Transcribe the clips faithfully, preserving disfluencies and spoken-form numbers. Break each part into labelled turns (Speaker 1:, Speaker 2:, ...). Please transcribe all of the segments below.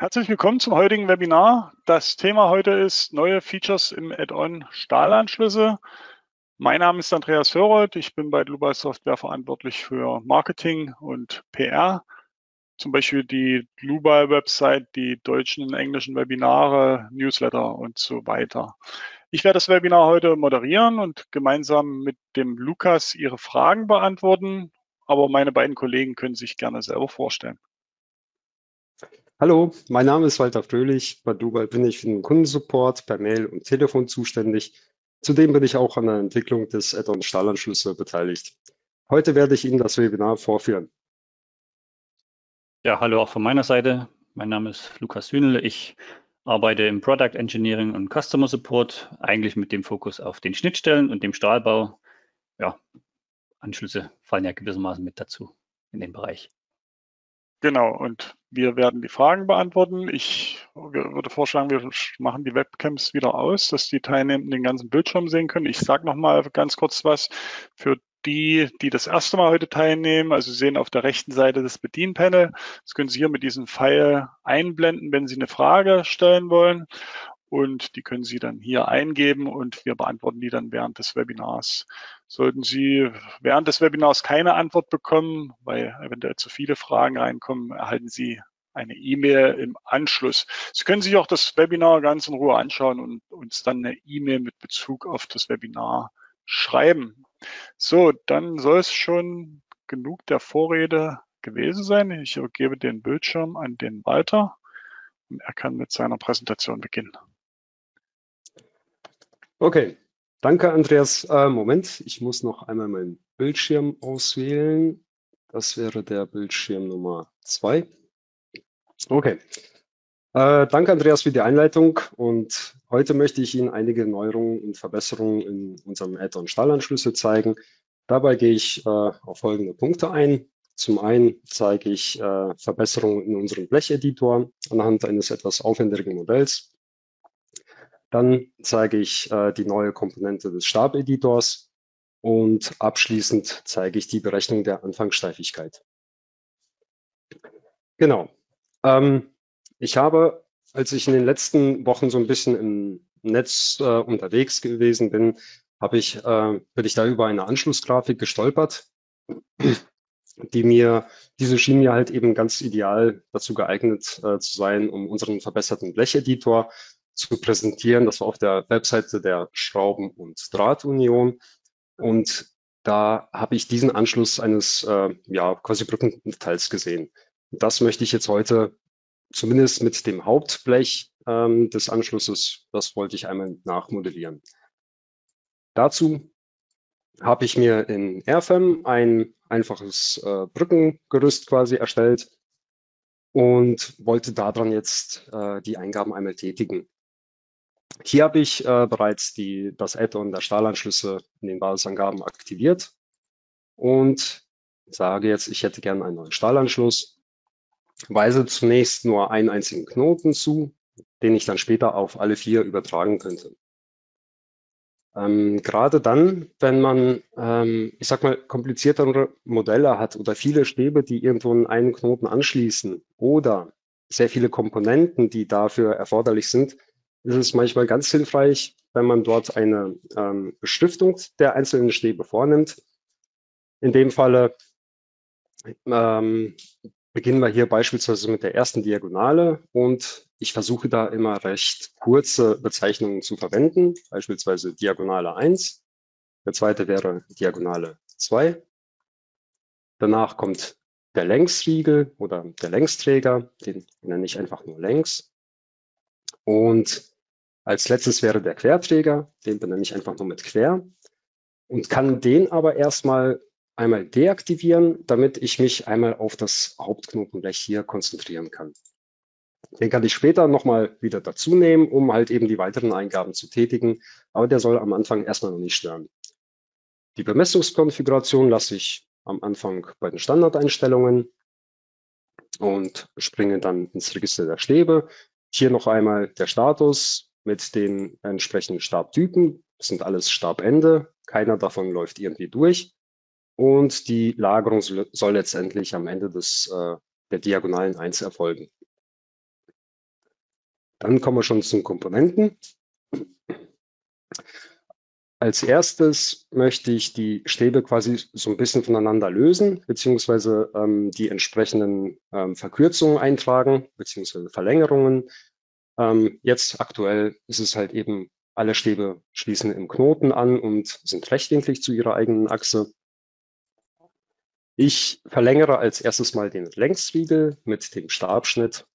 Speaker 1: Herzlich willkommen zum heutigen Webinar. Das Thema heute ist neue Features im Add-on Stahlanschlüsse. Mein Name ist Andreas Hörold. Ich bin bei Global Software verantwortlich für Marketing und P R. Zum Beispiel die Global Website, die deutschen und englischen Webinare, Newsletter und so weiter. Ich werde das Webinar heute moderieren und gemeinsam mit dem Lukas Ihre Fragen beantworten. Aber meine beiden Kollegen können sich gerne selber vorstellen.
Speaker 2: Hallo, mein Name ist Walter Fröhlich. Bei Dubai bin ich für den Kundensupport per Mail und Telefon zuständig. Zudem bin ich auch an der Entwicklung des Add-on Stahlanschlüsse beteiligt. Heute werde ich Ihnen das Webinar vorführen.
Speaker 3: Ja, hallo auch von meiner Seite. Mein Name ist Lukas Hühnel. Ich arbeite im Product Engineering und Customer Support, eigentlich mit dem Fokus auf den Schnittstellen und dem Stahlbau. Ja, Anschlüsse fallen ja gewissermaßen mit dazu in den Bereich.
Speaker 1: Genau, und wir werden die Fragen beantworten. Ich würde vorschlagen, wir machen die Webcams wieder aus, dass die Teilnehmenden den ganzen Bildschirm sehen können. Ich sage noch mal ganz kurz was für die, die das erste Mal heute teilnehmen. Also Sie sehen auf der rechten Seite das Bedienpanel. Das können Sie hier mit diesem Pfeil einblenden, wenn Sie eine Frage stellen wollen. Und die können Sie dann hier eingeben und wir beantworten die dann während des Webinars. Sollten Sie während des Webinars keine Antwort bekommen, weil eventuell zu viele Fragen reinkommen, erhalten Sie eine E-Mail im Anschluss. Sie können sich auch das Webinar ganz in Ruhe anschauen und uns dann eine E-Mail mit Bezug auf das Webinar schreiben. So, dann soll es schon genug der Vorrede gewesen sein. Ich übergebe den Bildschirm an den Walter und er kann mit seiner Präsentation beginnen.
Speaker 2: Okay, danke Andreas. Äh, Moment, ich muss noch einmal meinen Bildschirm auswählen. Das wäre der Bildschirm Nummer zwei. Okay. Äh, danke Andreas für die Einleitung und heute möchte ich Ihnen einige Neuerungen und Verbesserungen in unserem Add-on Stahlanschlüsse zeigen. Dabei gehe ich äh, auf folgende Punkte ein. Zum einen zeige ich äh, Verbesserungen in unserem Blecheditor anhand eines etwas aufwendigen Modells. Dann zeige ich äh, die neue Komponente des Stabeditors und abschließend zeige ich die Berechnung der Anfangssteifigkeit. Genau. Ähm, ich habe, als ich in den letzten Wochen so ein bisschen im Netz äh, unterwegs gewesen bin, habe ich, äh, bin ich da über eine Anschlussgrafik gestolpert, die mir, diese schien mir halt eben ganz ideal dazu geeignet äh, zu sein, um unseren verbesserten Blecheditor zu präsentieren. Das war auf der Webseite der Schrauben- und Drahtunion. Und da habe ich diesen Anschluss eines äh, ja, quasi Brückenteils gesehen. Das möchte ich jetzt heute zumindest mit dem Hauptblech ähm, des Anschlusses, das wollte ich einmal nachmodellieren. Dazu habe ich mir in Airfam ein einfaches äh, Brückengerüst quasi erstellt und wollte daran jetzt äh, die Eingaben einmal tätigen. Hier habe ich äh, bereits die, das Add-on der Stahlanschlüsse in den Basisangaben aktiviert und sage jetzt, ich hätte gerne einen neuen Stahlanschluss, weise zunächst nur einen einzigen Knoten zu, den ich dann später auf alle vier übertragen könnte. Ähm, gerade dann, wenn man, ähm, ich sag mal, kompliziertere Modelle hat oder viele Stäbe, die irgendwo an einen Knoten anschließen oder sehr viele Komponenten, die dafür erforderlich sind, ist es manchmal ganz hilfreich, wenn man dort eine ähm, Beschriftung der einzelnen Stäbe vornimmt. In dem Falle ähm, beginnen wir hier beispielsweise mit der ersten Diagonale und ich versuche da immer recht kurze Bezeichnungen zu verwenden, beispielsweise Diagonale eins. Der zweite wäre Diagonale zwei. Danach kommt der Längsriegel oder der Längsträger, den nenne ich einfach nur Längs. Und als letztes wäre der Querträger, den benenne ich einfach nur mit Quer und kann den aber erstmal einmal deaktivieren, damit ich mich einmal auf das Hauptknotenblech hier konzentrieren kann. Den kann ich später nochmal wieder dazu nehmen, um halt eben die weiteren Eingaben zu tätigen, aber der soll am Anfang erstmal noch nicht stören. Die Bemessungskonfiguration lasse ich am Anfang bei den Standardeinstellungen und springe dann ins Register der Stäbe. Hier noch einmal der Status mit den entsprechenden Stabtypen. Das sind alles Stabende. Keiner davon läuft irgendwie durch. Und die Lagerung soll letztendlich am Ende des, äh, der Diagonalen eins erfolgen. Dann kommen wir schon zum Komponenten. Als erstes möchte ich die Stäbe quasi so ein bisschen voneinander lösen, beziehungsweise ähm, die entsprechenden ähm, Verkürzungen eintragen, beziehungsweise Verlängerungen. Ähm, jetzt aktuell ist es halt eben, alle Stäbe schließen im Knoten an und sind rechtwinklig zu ihrer eigenen Achse. Ich verlängere als erstes mal den Längsriegel mit dem Stabschnitt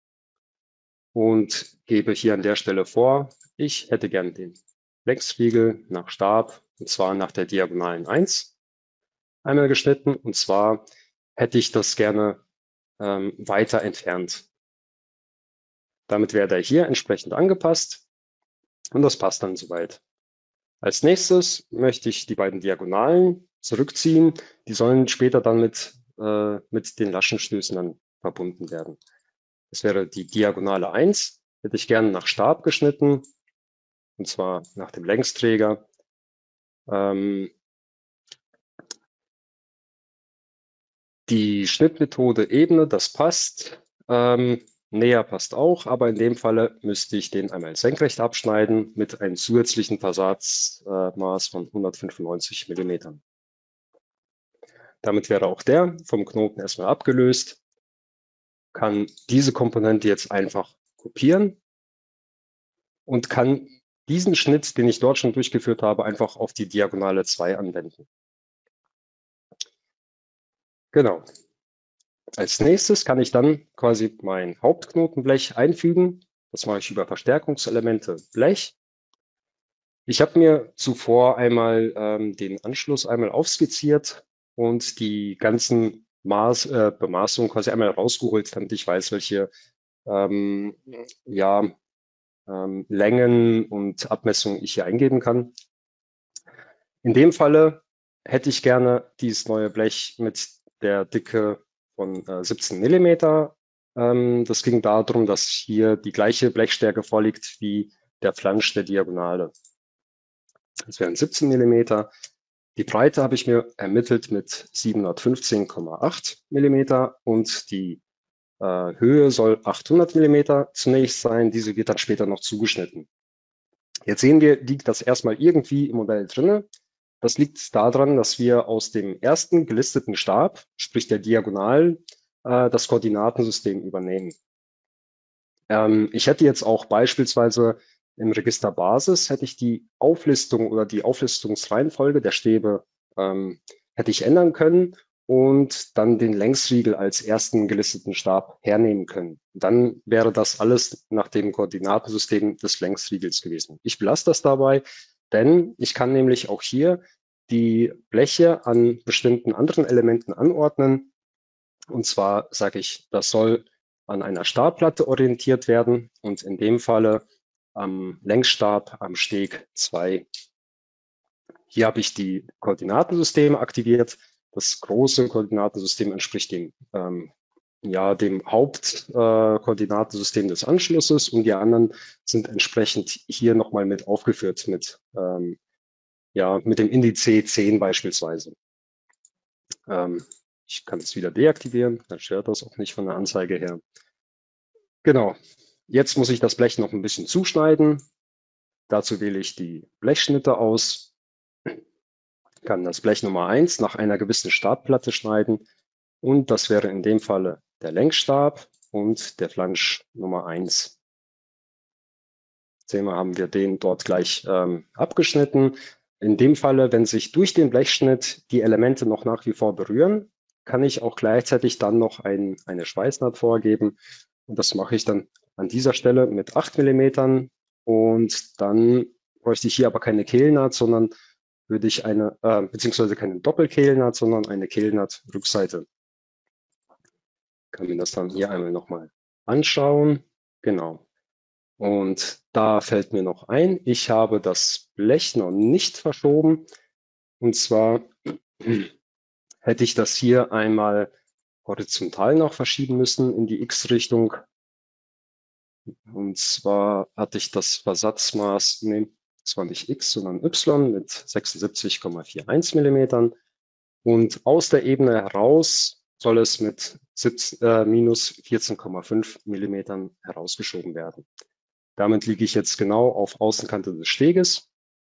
Speaker 2: und gebe hier an der Stelle vor, ich hätte gern den Längsriegel nach Stab, und zwar nach der Diagonalen eins einmal geschnitten, und zwar hätte ich das gerne ähm, weiter entfernt. Damit wäre der hier entsprechend angepasst und das passt dann soweit. Als nächstes möchte ich die beiden Diagonalen zurückziehen. Die sollen später dann mit, äh, mit den Laschenstößen dann verbunden werden. Das wäre die Diagonale eins, hätte ich gerne nach Stab geschnitten, und zwar nach dem Längsträger. Ähm, die Schnittmethode Ebene, das passt. Ähm, näher passt auch, aber in dem Falle müsste ich den einmal senkrecht abschneiden mit einem zusätzlichen Versatzmaß äh, von hundertfünfundneunzig Millimetern. Damit wäre auch der vom Knoten erstmal abgelöst. Kann diese Komponente jetzt einfach kopieren und kann diesen Schnitt, den ich dort schon durchgeführt habe, einfach auf die Diagonale zwei anwenden. Genau. Als nächstes kann ich dann quasi mein Hauptknotenblech einfügen. Das mache ich über Verstärkungselemente Blech. Ich habe mir zuvor einmal ähm, den Anschluss einmal aufskizziert und die ganzen Maß, äh, Bemaßungen quasi einmal rausgeholt, damit ich weiß, welche ähm, ja, ähm, Längen und Abmessungen ich hier eingeben kann. In dem Falle hätte ich gerne dieses neue Blech mit der Dicke von äh, siebzehn Millimeter. Ähm, das ging darum, dass hier die gleiche Blechstärke vorliegt wie der Flansch der Diagonale. Das wären siebzehn Millimeter. Die Breite habe ich mir ermittelt mit siebenhundertfünfzehn Komma acht Millimeter und die äh, Höhe soll achthundert Millimeter zunächst sein. Diese wird dann später noch zugeschnitten. Jetzt sehen wir, liegt das erstmal irgendwie im Modell drinne. Das liegt daran, dass wir aus dem ersten gelisteten Stab, sprich der Diagonalen, äh, das Koordinatensystem übernehmen. Ähm, ich hätte jetzt auch beispielsweise im Register Basis hätte ich die Auflistung oder die Auflistungsreihenfolge der Stäbe ähm, hätte ich ändern können und dann den Längsriegel als ersten gelisteten Stab hernehmen können. Dann wäre das alles nach dem Koordinatensystem des Längsriegels gewesen. Ich belasse das dabei, denn ich kann nämlich auch hier die Bleche an bestimmten anderen Elementen anordnen. Und zwar sage ich, das soll an einer Stabplatte orientiert werden und in dem Falle am Längsstab am Steg zwei. Hier habe ich die Koordinatensysteme aktiviert. Das große Koordinatensystem entspricht dem, ähm, ja, dem Hauptkoordinatensystem äh, des Anschlusses und die anderen sind entsprechend hier nochmal mit aufgeführt mit, ähm, ja, mit dem Indiz zehn beispielsweise. Ähm, ich kann es wieder deaktivieren, dann stört das auch nicht von der Anzeige her. Genau. Jetzt muss ich das Blech noch ein bisschen zuschneiden. Dazu wähle ich die Blechschnitte aus, kann das Blech Nummer eins nach einer gewissen Stabplatte schneiden und das wäre in dem Falle der Längsstab und der Flansch Nummer eins. Sehen wir, haben wir den dort gleich ähm, abgeschnitten. In dem Falle, wenn sich durch den Blechschnitt die Elemente noch nach wie vor berühren, kann ich auch gleichzeitig dann noch ein, eine Schweißnaht vorgeben. Und das mache ich dann an dieser Stelle mit acht Millimetern. Und dann bräuchte ich hier aber keine Kehlnaht, sondern würde ich eine, äh, beziehungsweise keine Doppelkehlnaht, sondern eine Kehlnaht-Rückseite. Kann mir das dann hier einmal nochmal anschauen. Genau. Und da fällt mir noch ein, ich habe das Blech noch nicht verschoben. Und zwar hätte ich das hier einmal horizontal noch verschieben müssen in die X-Richtung. Und zwar hatte ich das Versatzmaß, nee, das war nicht X, sondern Y mit sechsundsiebzig Komma einundvierzig Millimetern. Und aus der Ebene heraus soll es mit siebzehn, äh, minus vierzehn Komma fünf Millimetern herausgeschoben werden. Damit liege ich jetzt genau auf Außenkante des Steges.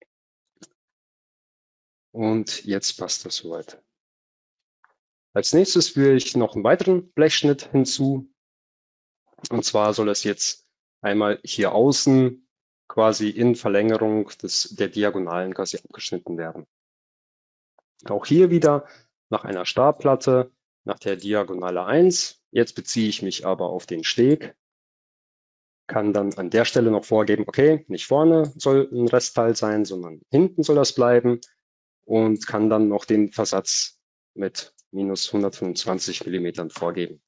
Speaker 2: Und jetzt passt das soweit. Als nächstes führe ich noch einen weiteren Blechschnitt hinzu. Und zwar soll es jetzt einmal hier außen quasi in Verlängerung des, der Diagonalen quasi abgeschnitten werden. Auch hier wieder nach einer Stabplatte, nach der Diagonale eins. Jetzt beziehe ich mich aber auf den Steg, kann dann an der Stelle noch vorgeben, okay, nicht vorne soll ein Restteil sein, sondern hinten soll das bleiben und kann dann noch den Versatz mit minus hundertfünfundzwanzig Millimetern vorgeben.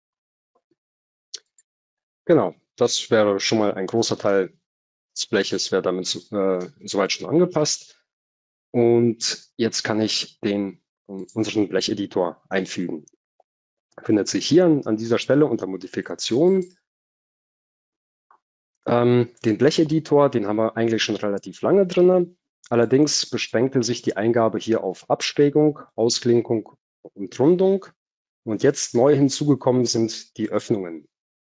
Speaker 2: Genau, das wäre schon mal ein großer Teil des Bleches, wäre damit äh, soweit schon angepasst. Und jetzt kann ich den unseren Blecheditor einfügen. Findet sich hier an, an dieser Stelle unter Modifikation. Ähm, den Blecheditor, den haben wir eigentlich schon relativ lange drin. Allerdings beschränkte sich die Eingabe hier auf Abschrägung, Ausklinkung und Rundung. Und jetzt neu hinzugekommen sind die Öffnungen.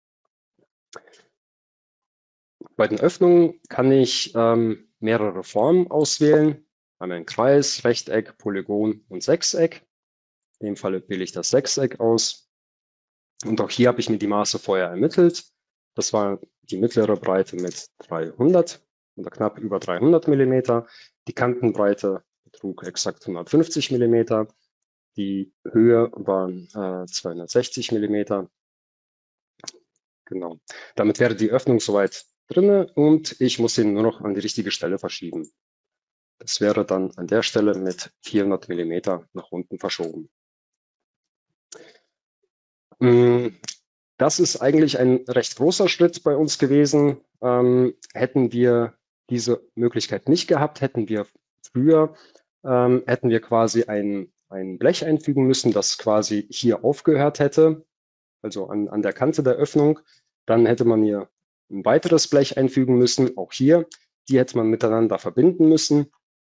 Speaker 2: Bei den Öffnungen kann ich ähm, mehrere Formen auswählen. Einmal ein Kreis, Rechteck, Polygon und Sechseck. In dem Falle wähle ich das Sechseck aus. Und auch hier habe ich mir die Maße vorher ermittelt. Das war die mittlere Breite mit dreihundert oder knapp über dreihundert Millimeter. Die Kantenbreite betrug exakt hundertfünfzig Millimeter. Die Höhe waren äh, zweihundertsechzig Millimeter. Genau. Damit wäre die Öffnung soweit drinne und ich muss ihn nur noch an die richtige Stelle verschieben. Das wäre dann an der Stelle mit vierhundert Millimeter nach unten verschoben. Das ist eigentlich ein recht großer Schritt bei uns gewesen. Ähm, hätten wir diese Möglichkeit nicht gehabt, hätten wir früher, ähm, hätten wir quasi ein, ein Blech einfügen müssen, das quasi hier aufgehört hätte, also an, an der Kante der Öffnung. Dann hätte man hier ein weiteres Blech einfügen müssen, auch hier. Die hätte man miteinander verbinden müssen,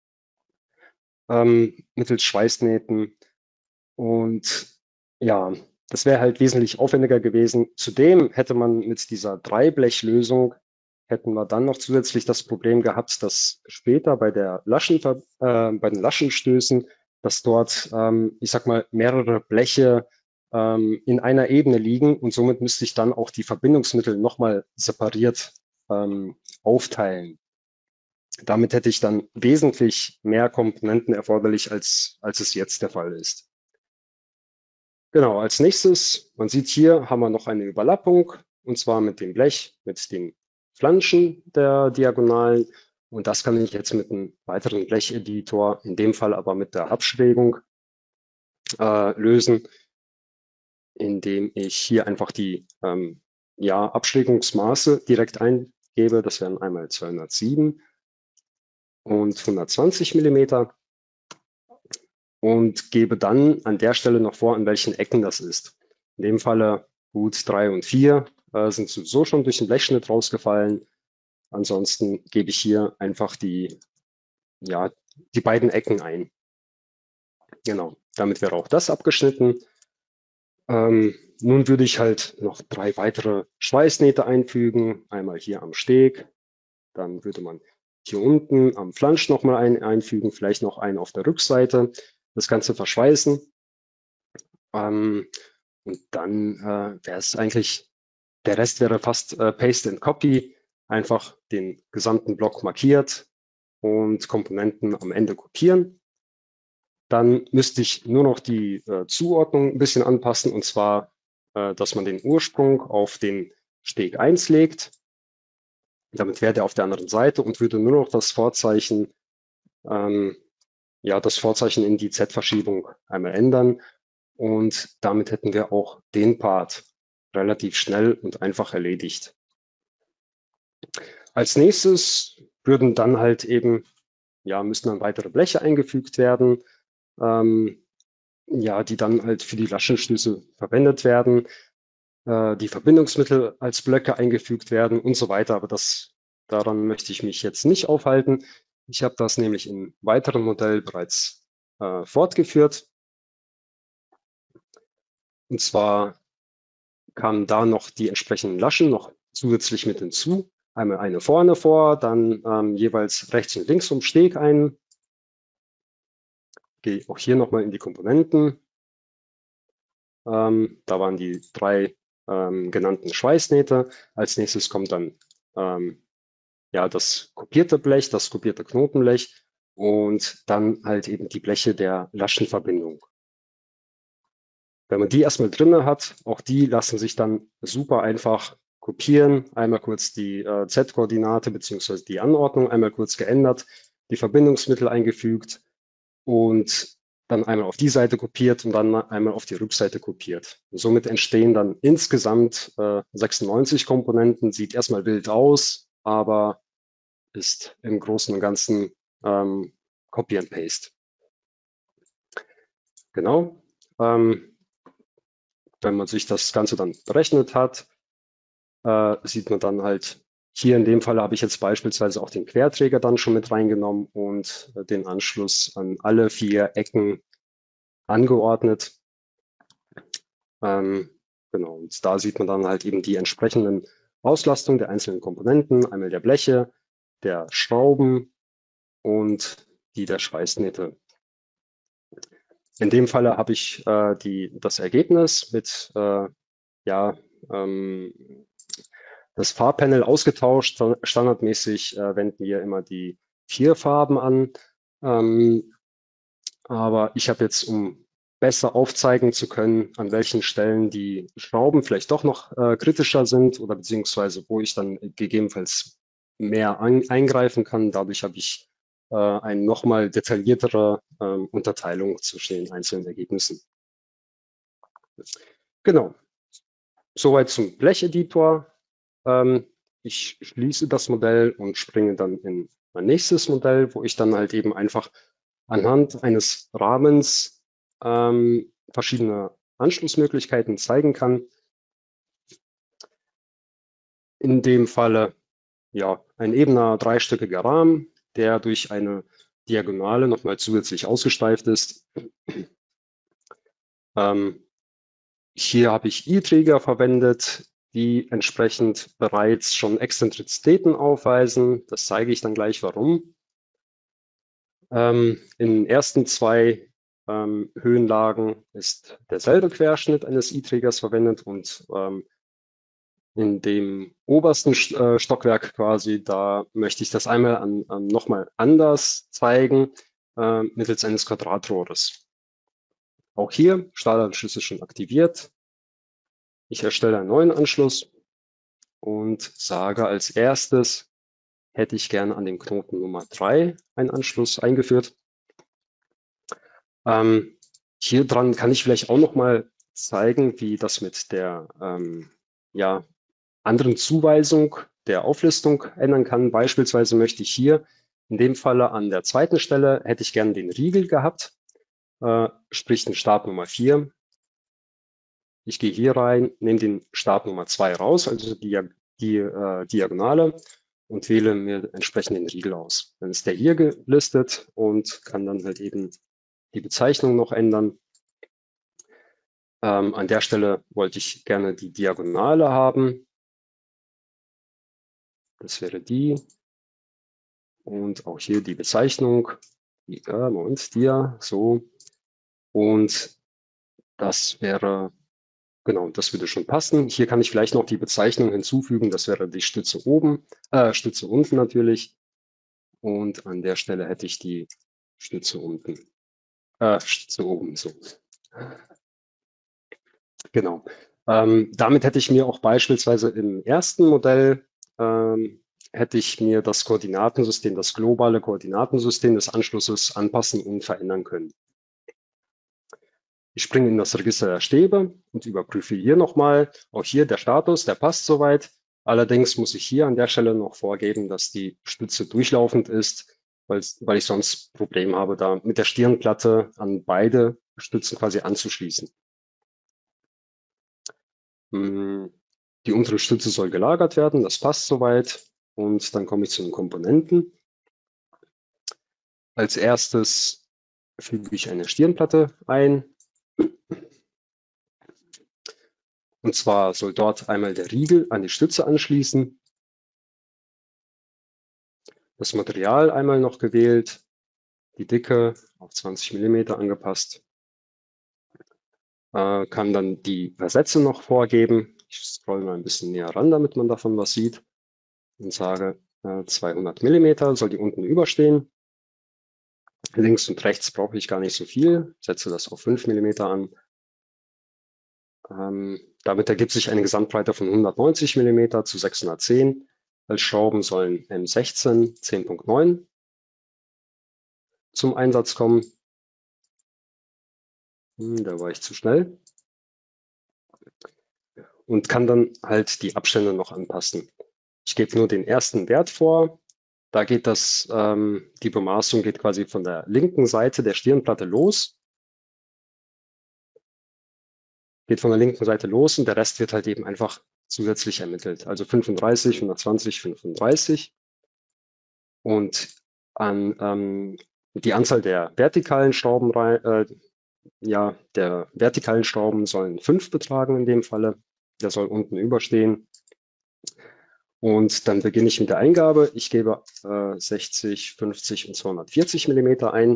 Speaker 2: ähm, mittels Schweißnähten. Und ja, das wäre halt wesentlich aufwendiger gewesen. Zudem hätte man mit dieser Dreiblechlösung, hätten wir dann noch zusätzlich das Problem gehabt, dass später bei der Laschen, äh, bei den Laschenstößen, dass dort, ähm, ich sag mal, mehrere Bleche ähm, in einer Ebene liegen und somit müsste ich dann auch die Verbindungsmittel nochmal separiert ähm, aufteilen. Damit hätte ich dann wesentlich mehr Komponenten erforderlich, als, als es jetzt der Fall ist. Genau, als nächstes, man sieht hier, haben wir noch eine Überlappung, und zwar mit dem Blech, mit den Flanschen der Diagonalen. Und das kann ich jetzt mit einem weiteren Blecheditor, in dem Fall aber mit der Abschrägung, äh, lösen, indem ich hier einfach die ähm, ja, Abschrägungsmaße direkt eingebe. Das wären einmal zweihundertsieben und hundertzwanzig Millimeter. Und gebe dann an der Stelle noch vor, an welchen Ecken das ist. In dem Falle gut drei und vier äh, sind sowieso schon durch den Blechschnitt rausgefallen. Ansonsten gebe ich hier einfach die, ja, die beiden Ecken ein. Genau, damit wäre auch das abgeschnitten. Ähm, nun würde ich halt noch drei weitere Schweißnähte einfügen. Einmal hier am Steg, dann würde man hier unten am Flansch nochmal einen einfügen, vielleicht noch einen auf der Rückseite. Das Ganze verschweißen. Ähm, und dann äh, wäre es eigentlich, der Rest wäre fast äh, Paste and Copy. Einfach den gesamten Block markiert und Komponenten am Ende kopieren. Dann müsste ich nur noch die äh, Zuordnung ein bisschen anpassen, und zwar, äh, dass man den Ursprung auf den Steg eins legt. Damit wäre der auf der anderen Seite und würde nur noch das Vorzeichen ähm, ja, das Vorzeichen in die Z-Verschiebung einmal ändern und damit hätten wir auch den Part relativ schnell und einfach erledigt. Als nächstes würden dann halt eben, ja, müssen dann weitere Bleche eingefügt werden, ähm, ja, die dann halt für die Laschenstöße verwendet werden, äh, die Verbindungsmittel als Blöcke eingefügt werden und so weiter, aber das, daran möchte ich mich jetzt nicht aufhalten. Ich habe das nämlich im weiteren Modell bereits äh, fortgeführt. Und zwar kamen da noch die entsprechenden Laschen noch zusätzlich mit hinzu. einmal eine vorne vor, dann ähm, jeweils rechts und links vom Steg ein. Gehe auch hier nochmal in die Komponenten. Ähm, da waren die drei ähm, genannten Schweißnähte. Als nächstes kommt dann ähm, ja, das kopierte Blech, das kopierte Knotenblech und dann halt eben die Bleche der Laschenverbindung. Wenn man die erstmal drinne hat, auch die lassen sich dann super einfach kopieren. Einmal kurz die äh, Z-Koordinate beziehungsweise die Anordnung einmal kurz geändert, die Verbindungsmittel eingefügt und dann einmal auf die Seite kopiert und dann einmal auf die Rückseite kopiert. Und somit entstehen dann insgesamt äh, sechsundneunzig Komponenten. Sieht erstmal wild aus, aber ist im Großen und Ganzen ähm, Copy and Paste. Genau. Ähm, wenn man sich das Ganze dann berechnet hat, äh, sieht man dann halt, hier in dem Fall habe ich jetzt beispielsweise auch den Querträger dann schon mit reingenommen und äh, den Anschluss an alle vier Ecken angeordnet. Ähm, genau, und da sieht man dann halt eben die entsprechenden Auslastungen der einzelnen Komponenten, einmal der Bleche, der Schrauben und die der Schweißnähte. In dem Falle habe ich äh, die, das Ergebnis mit äh, ja, ähm, das Farbpanel ausgetauscht. Standardmäßig äh, wenden wir immer die vier Farben an. Ähm, aber ich habe jetzt, um besser aufzeigen zu können, an welchen Stellen die Schrauben vielleicht doch noch äh, kritischer sind oder beziehungsweise wo ich dann gegebenenfalls mehr ein, eingreifen kann. Dadurch habe ich äh, eine nochmal detailliertere äh, Unterteilung zwischen den einzelnen Ergebnissen. Genau. Soweit zum Blecheditor. Ähm, ich schließe das Modell und springe dann in mein nächstes Modell, wo ich dann halt eben einfach anhand eines Rahmens ähm, verschiedene Anschlussmöglichkeiten zeigen kann. In dem Falle ja ein ebener dreistöckiger Rahmen, der durch eine Diagonale nochmal zusätzlich ausgesteift ist. Ähm, hier habe ich I-Träger verwendet, die entsprechend bereits schon Exzentrizitäten aufweisen. Das zeige ich dann gleich warum. Ähm, in den ersten zwei ähm, Höhenlagen ist derselbe Querschnitt eines I-Trägers verwendet und ähm, in dem obersten äh, Stockwerk quasi, da möchte ich das einmal an, an nochmal anders zeigen, äh, mittels eines Quadratrohres. Auch hier, Stahlanschluss ist schon aktiviert. Ich erstelle einen neuen Anschluss und sage als erstes, hätte ich gerne an dem Knoten Nummer drei einen Anschluss eingeführt. Ähm, hier dran kann ich vielleicht auch noch mal zeigen, wie das mit der ähm, ja, anderen Zuweisung der Auflistung ändern kann. Beispielsweise möchte ich hier in dem Falle an der zweiten Stelle hätte ich gerne den Riegel gehabt, äh, sprich den Stab Nummer vier. Ich gehe hier rein, nehme den Stab Nummer zwei raus, also die, die äh, Diagonale und wähle mir entsprechend den Riegel aus. Dann ist der hier gelistet und kann dann halt eben die Bezeichnung noch ändern. Ähm, an der Stelle wollte ich gerne die Diagonale haben. Das wäre die. Und auch hier die Bezeichnung. Die, äh, Moment, Dia, so. Und das wäre, genau, das würde schon passen. Hier kann ich vielleicht noch die Bezeichnung hinzufügen. Das wäre die Stütze oben, äh, Stütze unten natürlich. Und an der Stelle hätte ich die Stütze unten, äh, Stütze oben, so. Genau. Ähm, damit hätte ich mir auch beispielsweise im ersten Modell ähm, hätte ich mir das Koordinatensystem, das globale Koordinatensystem des Anschlusses anpassen und verändern können. Ich springe in das Register der Stäbe und überprüfe hier nochmal, auch hier der Status, der passt soweit. Allerdings muss ich hier an der Stelle noch vorgeben, dass die Stütze durchlaufend ist, weil, weil ich sonst Probleme habe, da mit der Stirnplatte an beide Stützen quasi anzuschließen. Die untere Stütze soll gelagert werden, das passt soweit. Und dann komme ich zu den Komponenten. Als erstes füge ich eine Stirnplatte ein. Und zwar soll dort einmal der Riegel an die Stütze anschließen. das Material einmal noch gewählt, die Dicke auf zwanzig Millimeter angepasst, äh, kann dann die Versätze noch vorgeben. Ich scroll mal ein bisschen näher ran, damit man davon was sieht und sage äh, zweihundert Millimeter soll die unten überstehen. Links und rechts brauche ich gar nicht so viel, setze das auf fünf Millimeter an. Ähm, damit ergibt sich eine Gesamtbreite von hundertneunzig Millimeter zu sechshundertzehn. Als Schrauben sollen M sechzehn zehn Punkt neun zum Einsatz kommen. Hm, da war ich zu schnell. Und kann dann halt die Abstände noch anpassen. Ich gebe nur den ersten Wert vor. Da geht das, ähm, die Bemaßung geht quasi von der linken Seite der Stirnplatte los. Geht von der linken Seite los und der Rest wird halt eben einfach zusätzlich ermittelt. Also fünfunddreißig, hundertzwanzig, fünfunddreißig. Und an ähm, die Anzahl der vertikalen Schrauben, äh, ja, der vertikalen Schrauben sollen fünf betragen in dem Falle. Der soll unten überstehen. Und dann beginne ich mit der Eingabe. Ich gebe äh, sechzig, fünfzig und zweihundertvierzig Millimeter ein.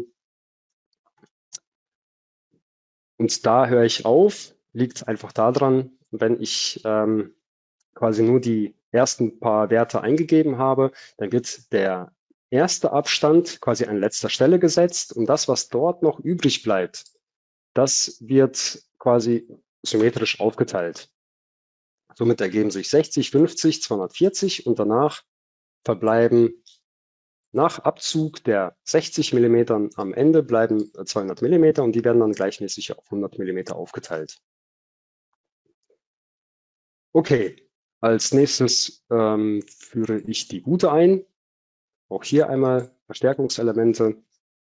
Speaker 2: Und da höre ich auf. Liegt einfach daran, wenn ich ähm, quasi nur die ersten paar Werte eingegeben habe, dann wird der erste Abstand quasi an letzter Stelle gesetzt und das, was dort noch übrig bleibt, das wird quasi symmetrisch aufgeteilt. Somit ergeben sich sechzig, fünfzig, zweihundertvierzig und danach verbleiben nach Abzug der sechzig Millimeter am Ende bleiben zweihundert Millimeter und die werden dann gleichmäßig auf hundert Millimeter aufgeteilt. Okay, als nächstes ähm, führe ich die Gute ein. Auch hier einmal Verstärkungselemente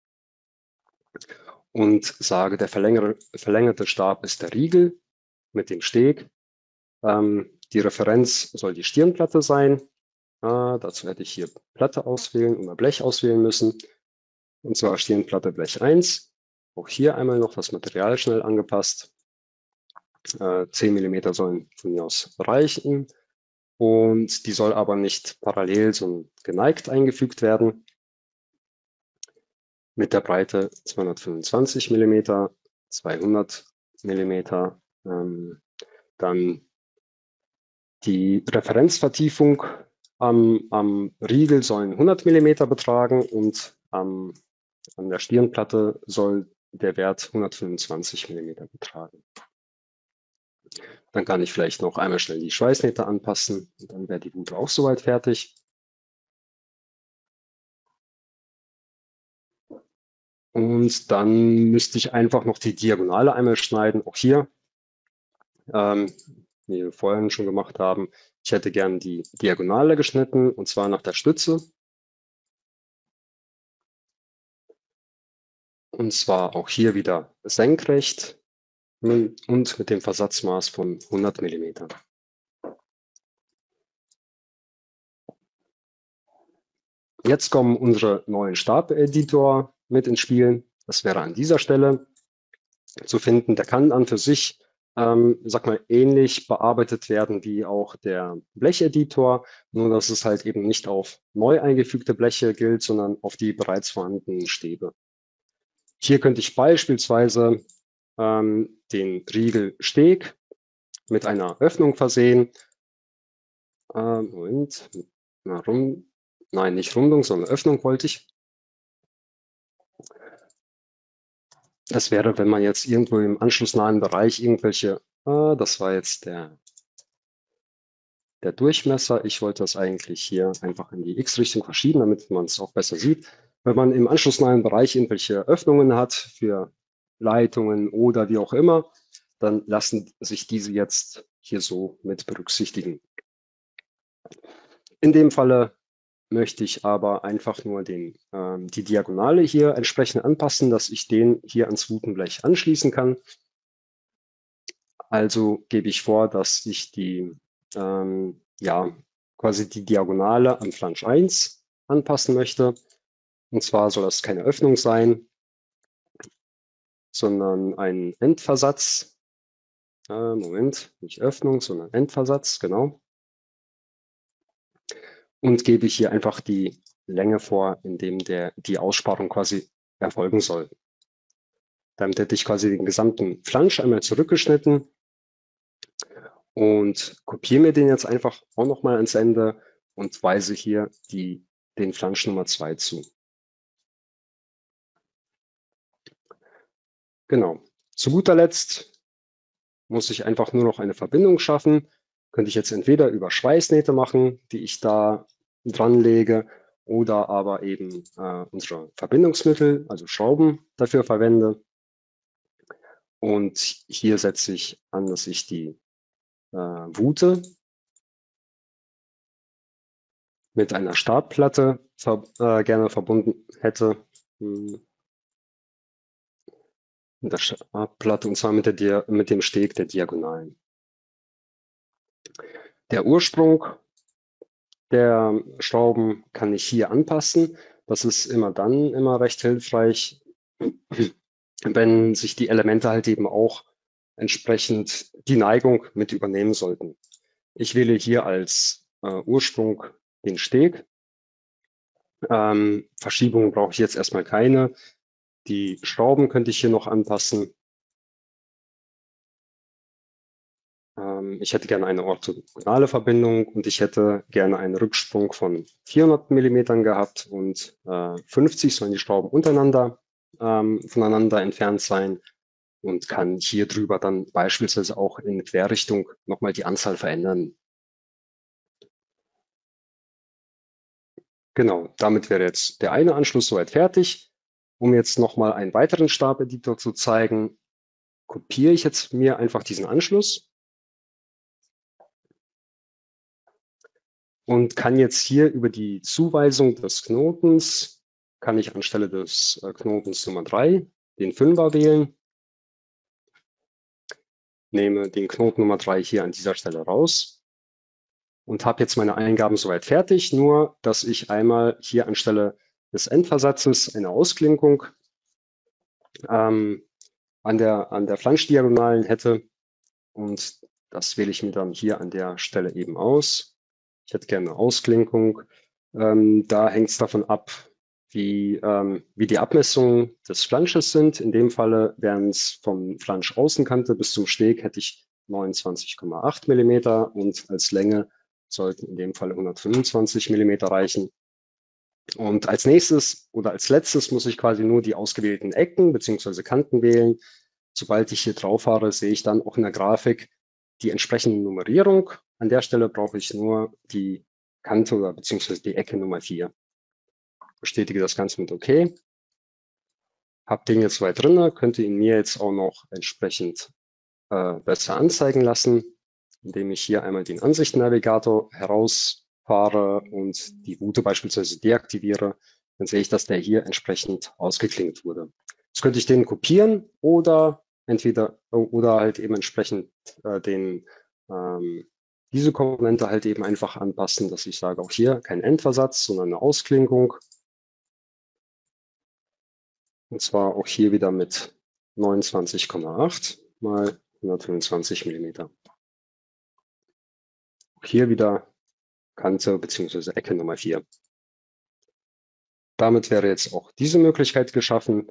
Speaker 2: und sage, der verlängerte Stab ist der Riegel mit dem Steg. Ähm, die Referenz soll die Stirnplatte sein. Ah, dazu hätte ich hier Platte auswählen oder Blech auswählen müssen. Und zwar Stirnplatte Blech eins. Auch hier einmal noch das Material schnell angepasst. Äh, zehn Millimeter sollen von mir aus reichen. Und die soll aber nicht parallel, sondern geneigt eingefügt werden. Mit der Breite zweihundertfünfundzwanzig Millimeter, zweihundert Millimeter. Ähm, dann die Referenzvertiefung am, am Riegel sollen hundert Millimeter betragen und am, an der Stirnplatte soll der Wert hundertfünfundzwanzig Millimeter betragen. Dann kann ich vielleicht noch einmal schnell die Schweißnähte anpassen und dann wäre die Gute auch soweit fertig. Und dann müsste ich einfach noch die Diagonale einmal schneiden. Auch hier, ähm, wie wir vorhin schon gemacht haben, ich hätte gern die Diagonale geschnitten und zwar nach der Stütze. Und zwar auch hier wieder senkrecht und mit dem Versatzmaß von hundert Millimeter. Jetzt kommen unsere neuen Stabeditor mit ins Spiel. Das wäre an dieser Stelle zu finden. Der kann an für sich, ähm, sag mal, ähnlich bearbeitet werden wie auch der Blecheditor, nur dass es halt eben nicht auf neu eingefügte Bleche gilt, sondern auf die bereits vorhandenen Stäbe. Hier könnte ich beispielsweise ähm, den Riegel Steg mit einer Öffnung versehen. Äh, Moment, na, rum, nein, nicht Rundung, sondern Öffnung wollte ich. Das wäre, wenn man jetzt irgendwo im anschlussnahen Bereich irgendwelche, äh, das war jetzt der, der Durchmesser. Ich wollte das eigentlich hier einfach in die X-Richtung verschieben, damit man es auch besser sieht. Wenn man im anschlussnahen Bereich irgendwelche Öffnungen hat für Leitungen oder wie auch immer, dann lassen sich diese jetzt hier so mit berücksichtigen. In dem Falle möchte ich aber einfach nur den, ähm, die Diagonale hier entsprechend anpassen, dass ich den hier ans Routenblech anschließen kann. Also gebe ich vor, dass ich die, ähm, ja, quasi die Diagonale an Flansch eins anpassen möchte. Und zwar soll das keine Öffnung sein, sondern ein Endversatz. Äh, Moment, nicht Öffnung, sondern Endversatz, genau. Und gebe ich hier einfach die Länge vor, in dem der, die Aussparung quasi erfolgen soll. Damit hätte ich quasi den gesamten Flansch einmal zurückgeschnitten und kopiere mir den jetzt einfach auch nochmal ans Ende und weise hier die, den Flansch Nummer zwei zu. Genau. Zu guter Letzt muss ich einfach nur noch eine Verbindung schaffen. Könnte ich jetzt entweder über Schweißnähte machen, die ich da dran lege, oder aber eben äh, unsere Verbindungsmittel, also Schrauben, dafür verwende. Und hier setze ich an, dass ich die äh, Wute mit einer Startplatte ver äh, gerne verbunden hätte. Hm. Mit der Startplatte, und zwar mit, der Dia mit dem Steg der Diagonalen. Der Ursprung der Schrauben kann ich hier anpassen. Das ist immer dann immer recht hilfreich, wenn sich die Elemente halt eben auch entsprechend die Neigung mit übernehmen sollten. Ich wähle hier als äh, Ursprung den Steg. Ähm, Verschiebungen brauche ich jetzt erstmal keine. Die Schrauben könnte ich hier noch anpassen. Ähm, ich hätte gerne eine orthogonale Verbindung und ich hätte gerne einen Rücksprung von vierhundert Millimetern gehabt und äh, fünfzig sollen die Schrauben untereinander ähm, voneinander entfernt sein und kann hier drüber dann beispielsweise auch in Querrichtung nochmal die Anzahl verändern. Genau, damit wäre jetzt der eine Anschluss soweit fertig. Um jetzt nochmal einen weiteren Stabeditor zu zeigen, kopiere ich jetzt mir einfach diesen Anschluss und kann jetzt hier über die Zuweisung des Knotens, kann ich anstelle des äh, Knotens Nummer drei den Fünfer wählen, nehme den Knoten Nummer drei hier an dieser Stelle raus und habe jetzt meine Eingaben soweit fertig, nur dass ich einmal hier anstelle des Endversatzes eine Ausklinkung ähm, an der, an der Flanschdiagonalen hätte und das wähle ich mir dann hier an der Stelle eben aus. Ich hätte gerne eine Ausklinkung. Ähm, da hängt es davon ab, wie, ähm, wie die Abmessungen des Flansches sind. In dem Falle wären es vom Flanschaußenkante bis zum Steg hätte ich neunundzwanzig Komma acht Millimeter und als Länge sollten in dem Falle hundertfünfundzwanzig Millimeter reichen. Und als nächstes oder als letztes muss ich quasi nur die ausgewählten Ecken bzw. Kanten wählen. Sobald ich hier drauf fahre, sehe ich dann auch in der Grafik die entsprechende Nummerierung. An der Stelle brauche ich nur die Kante oder beziehungsweise die Ecke Nummer vier. Bestätige das Ganze mit OK. Hab den jetzt soweit drin, könnte ihn mir jetzt auch noch entsprechend äh, besser anzeigen lassen, indem ich hier einmal den Ansichtennavigator herausfahre und die Wute beispielsweise deaktiviere. Dann sehe ich, dass der hier entsprechend ausgeklinkt wurde. Jetzt könnte ich den kopieren oder entweder oder halt eben entsprechend äh, den ähm, diese Komponente halt eben einfach anpassen, dass ich sage, auch hier kein Endversatz, sondern eine Ausklinkung. Und zwar auch hier wieder mit neunundzwanzig Komma acht mal hundertfünfundzwanzig Millimeter. Auch hier wieder Kante bzw. Ecke Nummer vier. Damit wäre jetzt auch diese Möglichkeit geschaffen.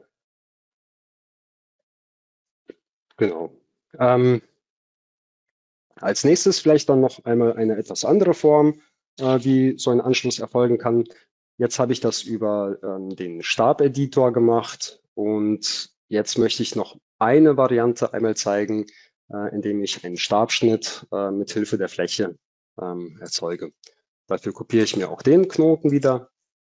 Speaker 2: Genau. Ähm, als nächstes vielleicht dann noch einmal eine etwas andere Form, äh, wie so ein Anschluss erfolgen kann. Jetzt habe ich das über ähm, den Stabeditor gemacht und jetzt möchte ich noch eine Variante einmal zeigen, äh, indem ich einen Stabschnitt äh, mit Hilfe der Fläche ähm, erzeuge. Dafür kopiere ich mir auch den Knoten wieder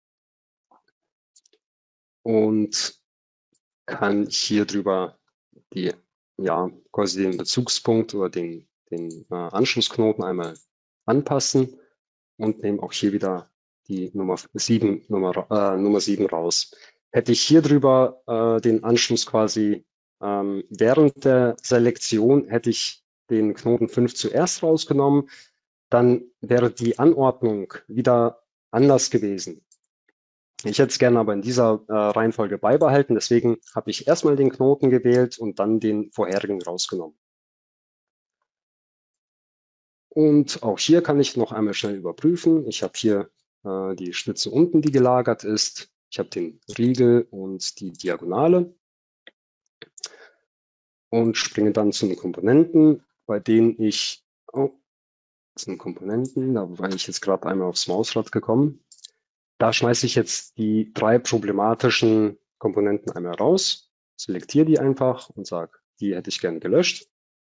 Speaker 2: und kann hier drüber die, ja, quasi den Bezugspunkt oder den, den äh, Anschlussknoten einmal anpassen und nehme auch hier wieder die Nummer sieben, Nummer, äh, Nummer sieben raus. Hätte ich hier drüber äh, den Anschluss quasi ähm, während der Selektion, hätte ich den Knoten fünf zuerst rausgenommen, dann wäre die Anordnung wieder anders gewesen. Ich hätte es gerne aber in dieser äh, Reihenfolge beibehalten, deswegen habe ich erstmal den Knoten gewählt und dann den vorherigen rausgenommen. Und auch hier kann ich noch einmal schnell überprüfen. Ich habe hier äh, die Stütze unten, die gelagert ist. Ich habe den Riegel und die Diagonale und springe dann zu den Komponenten, bei denen ich, oh, zu den Komponenten, da war ich jetzt gerade einmal aufs Mausrad gekommen. Da schmeiße ich jetzt die drei problematischen Komponenten einmal raus, selektiere die einfach und sage, die hätte ich gerne gelöscht.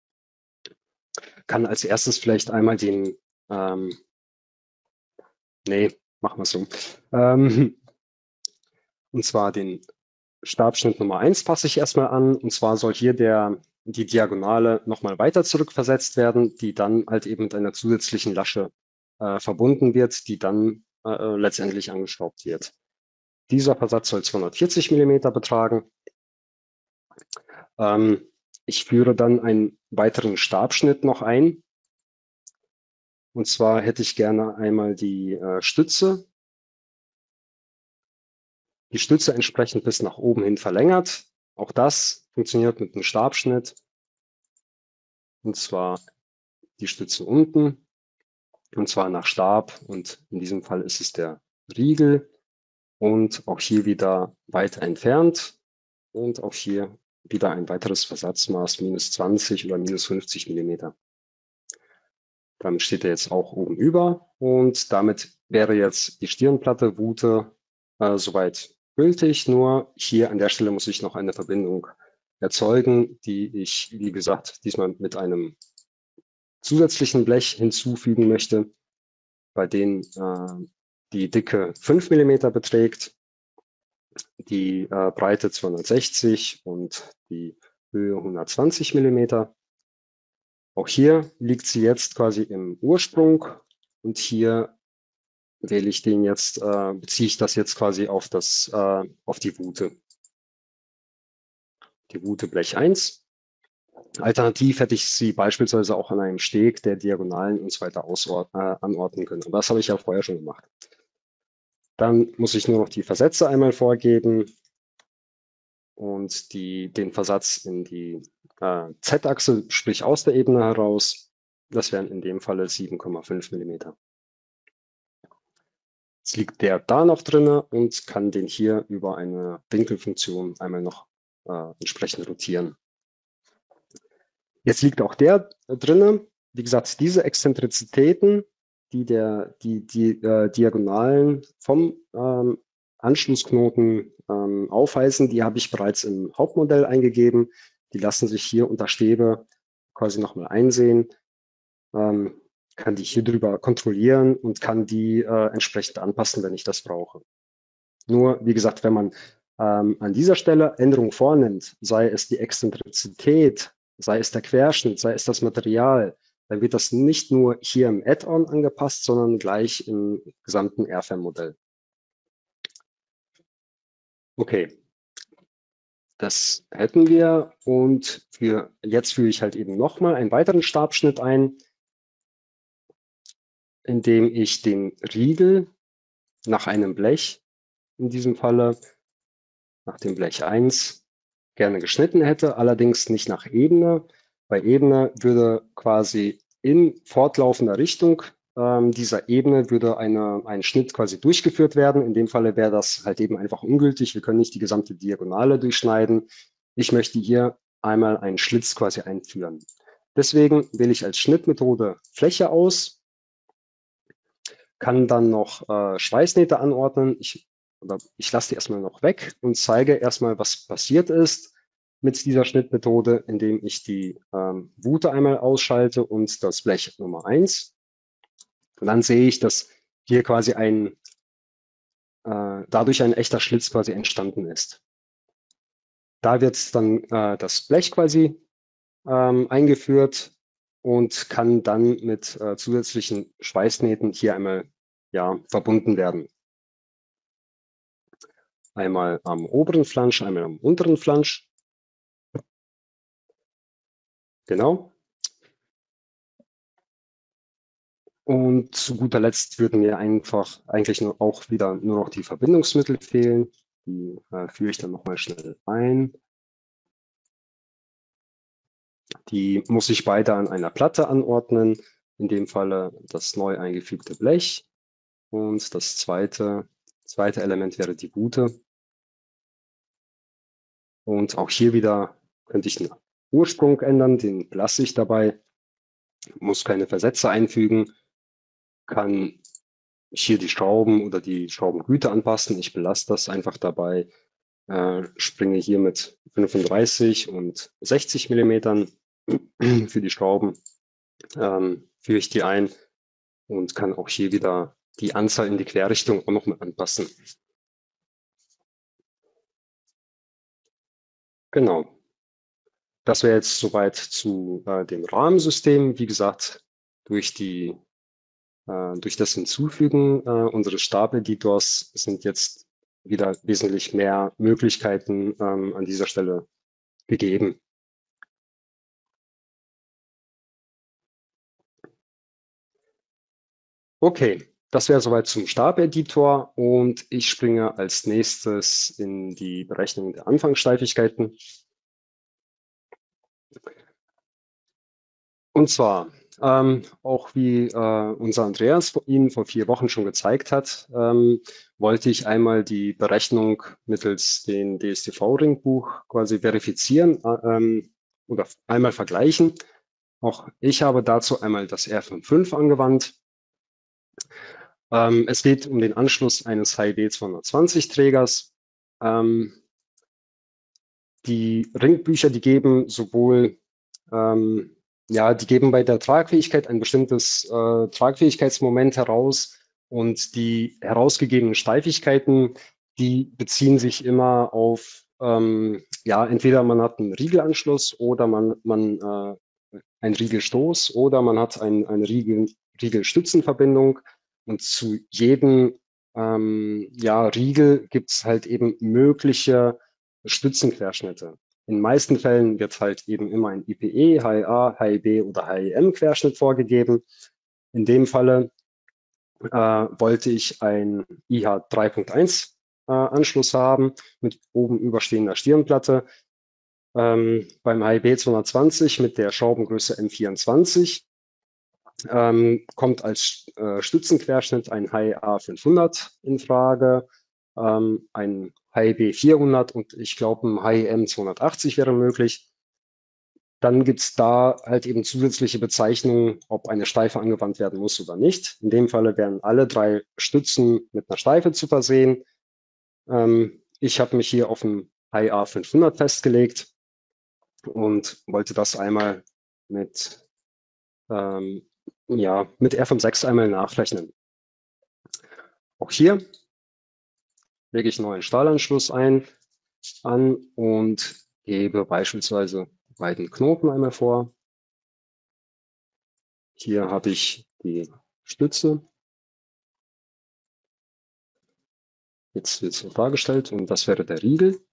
Speaker 2: Kann als erstes vielleicht einmal den, ähm, nee, machen wir es so, ähm, und zwar den Stabschnitt Nummer eins passe ich erstmal an, und zwar soll hier der, die Diagonale nochmal weiter zurückversetzt werden, die dann halt eben mit einer zusätzlichen Lasche äh, verbunden wird, die dann äh, letztendlich angeschraubt wird. Dieser Versatz soll zweihundertvierzig Millimeter betragen. Ähm, ich führe dann einen weiteren Stabschnitt noch ein. Und zwar hätte ich gerne einmal die äh, Stütze, die Stütze entsprechend bis nach oben hin verlängert. Auch das funktioniert mit einem Stabschnitt. Und zwar die Stütze unten, und zwar nach Stab. Und in diesem Fall ist es der Riegel. Und auch hier wieder weiter entfernt. Und auch hier wieder ein weiteres Versatzmaß, minus zwanzig oder minus fünfzig Millimeter. Damit steht er jetzt auch oben über, und damit wäre jetzt die Stirnplatte Wute äh, soweit gültig. Nur hier an der Stelle muss ich noch eine Verbindung erzeugen, die ich, wie gesagt, diesmal mit einem zusätzlichen Blech hinzufügen möchte, bei dem äh, die Dicke fünf Millimeter beträgt, die äh, Breite zweihundertsechzig und die Höhe hundertzwanzig Millimeter. Auch hier liegt sie jetzt quasi im Ursprung, und hier wähle ich den jetzt, äh, beziehe ich das jetzt quasi auf das, äh, auf die Wute. Die Wute Blech eins. Alternativ hätte ich sie beispielsweise auch an einem Steg der Diagonalen und so weiter ausordnen, äh, anordnen können. Aber das habe ich ja vorher schon gemacht. Dann muss ich nur noch die Versätze einmal vorgeben und die, den Versatz in die äh, Z-Achse, sprich aus der Ebene heraus. Das wären in dem Falle sieben Komma fünf Millimeter. Jetzt liegt der da noch drinne und kann den hier über eine Winkelfunktion einmal noch äh, entsprechend rotieren. Jetzt liegt auch der drinne. Wie gesagt, diese Exzentrizitäten, die der, die, die äh, Diagonalen vom ähm, Anschlussknoten ähm, aufweisen, die habe ich bereits im Hauptmodell eingegeben. Die lassen sich hier unter Stäbe quasi nochmal einsehen. Ähm, kann die hier drüber kontrollieren und kann die äh, entsprechend anpassen, wenn ich das brauche. Nur, wie gesagt, wenn man ähm, an dieser Stelle Änderungen vornimmt, sei es die Exzentrizität, sei es der Querschnitt, sei es das Material, dann wird das nicht nur hier im Add-on angepasst, sondern gleich im gesamten R F M-Modell. Okay, das hätten wir, und für jetzt führe ich halt eben nochmal einen weiteren Stabschnitt ein, indem ich den Riegel nach einem Blech, in diesem Falle nach dem Blech eins, gerne geschnitten hätte, allerdings nicht nach Ebene. Bei Ebene würde quasi in fortlaufender Richtung ähm, dieser Ebene würde eine, ein Schnitt quasi durchgeführt werden. In dem Falle wäre das halt eben einfach ungültig. Wir können nicht die gesamte Diagonale durchschneiden. Ich möchte hier einmal einen Schlitz quasi einführen. Deswegen wähle ich als Schnittmethode Fläche aus, kann dann noch äh, Schweißnähte anordnen. Ich, oder ich lasse die erstmal noch weg und zeige erstmal, was passiert ist mit dieser Schnittmethode, indem ich die ähm, Wute einmal ausschalte und das Blech Nummer eins. Und dann sehe ich, dass hier quasi ein, äh, dadurch ein echter Schlitz quasi entstanden ist. Da wird dann äh, das Blech quasi ähm, eingeführt und kann dann mit äh, zusätzlichen Schweißnähten hier einmal ja, verbunden werden. Einmal am oberen Flansch, einmal am unteren Flansch. Genau. Und zu guter Letzt würden mir einfach eigentlich nur auch wieder nur noch die Verbindungsmittel fehlen. Die äh, führe ich dann nochmal schnell ein. Die muss ich beide an einer Platte anordnen. In dem Falle das neu eingefügte Blech. Und das zweite, zweite Element wäre die Bute. Und auch hier wieder könnte ich den Ursprung ändern, den lasse ich dabei, muss keine Versätze einfügen, kann hier die Schrauben oder die Schraubengüte anpassen. Ich belasse das einfach dabei, äh, springe hier mit fünfunddreißig und sechzig Millimetern für die Schrauben, ähm, führe ich die ein und kann auch hier wieder die Anzahl in die Querrichtung auch noch mal anpassen. Genau. Das wäre jetzt soweit zu äh, dem Rahmensystem. Wie gesagt, durch die äh, durch das Hinzufügen äh, unseres Stabeditors sind jetzt wieder wesentlich mehr Möglichkeiten ähm, an dieser Stelle gegeben. Okay, das wäre soweit zum Stabeditor und ich springe als nächstes in die Berechnung der Anfangssteifigkeiten. Und zwar, ähm, auch wie äh, unser Andreas Ihnen vor vier Wochen schon gezeigt hat, ähm, wollte ich einmal die Berechnung mittels dem D S T V-Ringbuch quasi verifizieren äh, ähm, oder einmal vergleichen. Auch ich habe dazu einmal das R fünfundfünfzig angewandt. Ähm, es geht um den Anschluss eines H I B zweihundertzwanzig Trägers. Ähm, die Ringbücher, die geben sowohl ähm, ja, die geben bei der Tragfähigkeit ein bestimmtes äh, Tragfähigkeitsmoment heraus und die herausgegebenen Steifigkeiten, die beziehen sich immer auf, ähm, ja, entweder man hat einen Riegelanschluss oder man, man äh, einen Riegelstoß oder man hat ein, eine Riegel, Riegelstützenverbindung und zu jedem ähm, ja, Riegel gibt es halt eben mögliche Stützenquerschnitte. In den meisten Fällen wird halt eben immer ein I P E, H I A, H I B oder H I M-Querschnitt vorgegeben. In dem Falle äh, wollte ich ein I H drei Punkt eins äh, Anschluss haben mit oben überstehender Stirnplatte. Ähm, beim H I B zweihundertzwanzig mit der Schraubengröße M vierundzwanzig ähm, kommt als äh, Stützenquerschnitt ein H I A fünfhundert in Frage, ähm, ein H I B vierhundert und ich glaube ein H I M zweihundertachtzig wäre möglich. Dann gibt's da halt eben zusätzliche Bezeichnungen, ob eine Steife angewandt werden muss oder nicht. In dem Falle werden alle drei Stützen mit einer Steife zu versehen. Ähm, ich habe mich hier auf ein H I A fünfhundert festgelegt und wollte das einmal mit, ähm, ja, mit R fünfundsechzig einmal nachrechnen. Auch hier lege ich einen neuen Stahlanschluss ein an und gebe beispielsweise beiden Knoten einmal vor. Hier habe ich die Stütze. Jetzt wird es so dargestellt und das wäre der Riegel.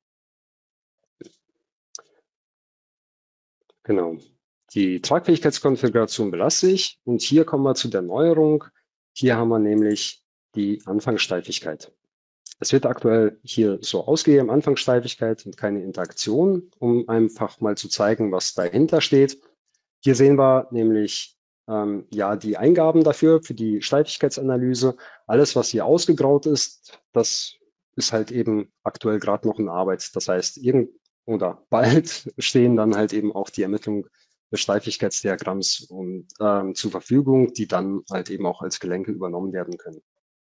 Speaker 2: Genau. Die Tragfähigkeitskonfiguration belasse ich und hier kommen wir zu der Neuerung. Hier haben wir nämlich die Anfangssteifigkeit. Es wird aktuell hier so ausgegeben, Anfangssteifigkeit und keine Interaktion, um einfach mal zu zeigen, was dahinter steht. Hier sehen wir nämlich ähm, ja die Eingaben dafür, für die Steifigkeitsanalyse. Alles, was hier ausgegraut ist, das ist halt eben aktuell gerade noch in Arbeit. Das heißt, irgend oder bald stehen dann halt eben auch die Ermittlung des Steifigkeitsdiagramms und, ähm, zur Verfügung, die dann halt eben auch als Gelenke übernommen werden können.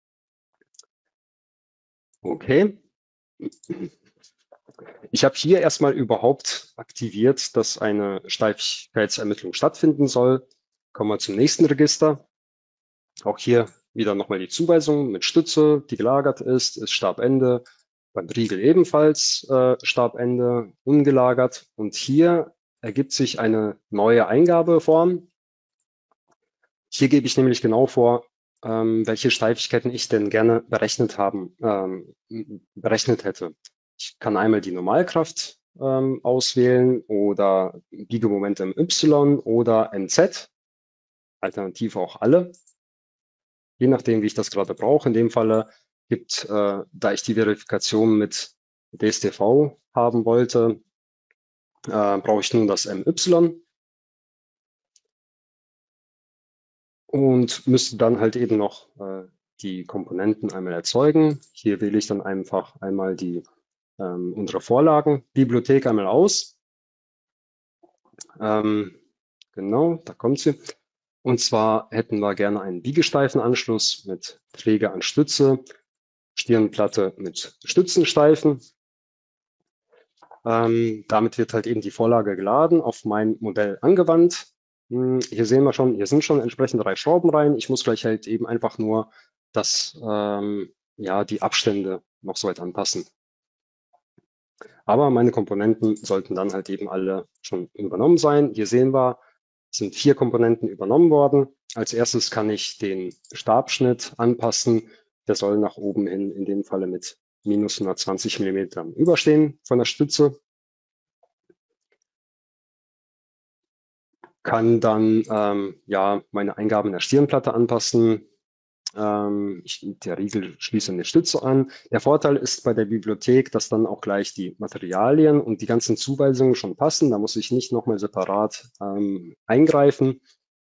Speaker 2: Okay. Ich habe hier erstmal überhaupt aktiviert, dass eine Steifigkeitsermittlung stattfinden soll. Kommen wir zum nächsten Register. Auch hier wieder nochmal die Zuweisung mit Stütze, die gelagert ist, ist Stabende. Beim Riegel ebenfalls äh, Stabende ungelagert. Und hier ergibt sich eine neue Eingabeform. Hier gebe ich nämlich genau vor, ähm, welche Steifigkeiten ich denn gerne berechnet haben, ähm, berechnet hätte. Ich kann einmal die Normalkraft ähm, auswählen oder Biegemoment im Y oder M Z, alternativ auch alle, je nachdem, wie ich das gerade brauche. In dem Falle gibt, äh, da ich die Verifikation mit D S T V haben wollte, äh, brauche ich nun das M Y und müsste dann halt eben noch äh, die Komponenten einmal erzeugen. Hier wähle ich dann einfach einmal die ähm, unsere Vorlagenbibliothek einmal aus. Ähm, genau, da kommt sie. Und zwar hätten wir gerne einen Biegesteifenanschluss mit Träger an Stütze, Stirnplatte mit Stützensteifen. Ähm, damit wird halt eben die Vorlage geladen, auf mein Modell angewandt. Hm, hier sehen wir schon, hier sind schon entsprechend drei Schrauben rein. Ich muss gleich halt eben einfach nur das, ähm, ja, die Abstände noch so weit anpassen. Aber meine Komponenten sollten dann halt eben alle schon übernommen sein. Hier sehen wir, es sind vier Komponenten übernommen worden. Als erstes kann ich den Stabschnitt anpassen. Der soll nach oben hin in dem Falle mit minus hundertzwanzig Millimeter überstehen von der Stütze. Kann dann ähm, ja meine Eingaben in der Stirnplatte anpassen. Ähm, ich, der Riegel schließt eine Stütze an. Der Vorteil ist bei der Bibliothek, dass dann auch gleich die Materialien und die ganzen Zuweisungen schon passen. Da muss ich nicht nochmal separat ähm, eingreifen.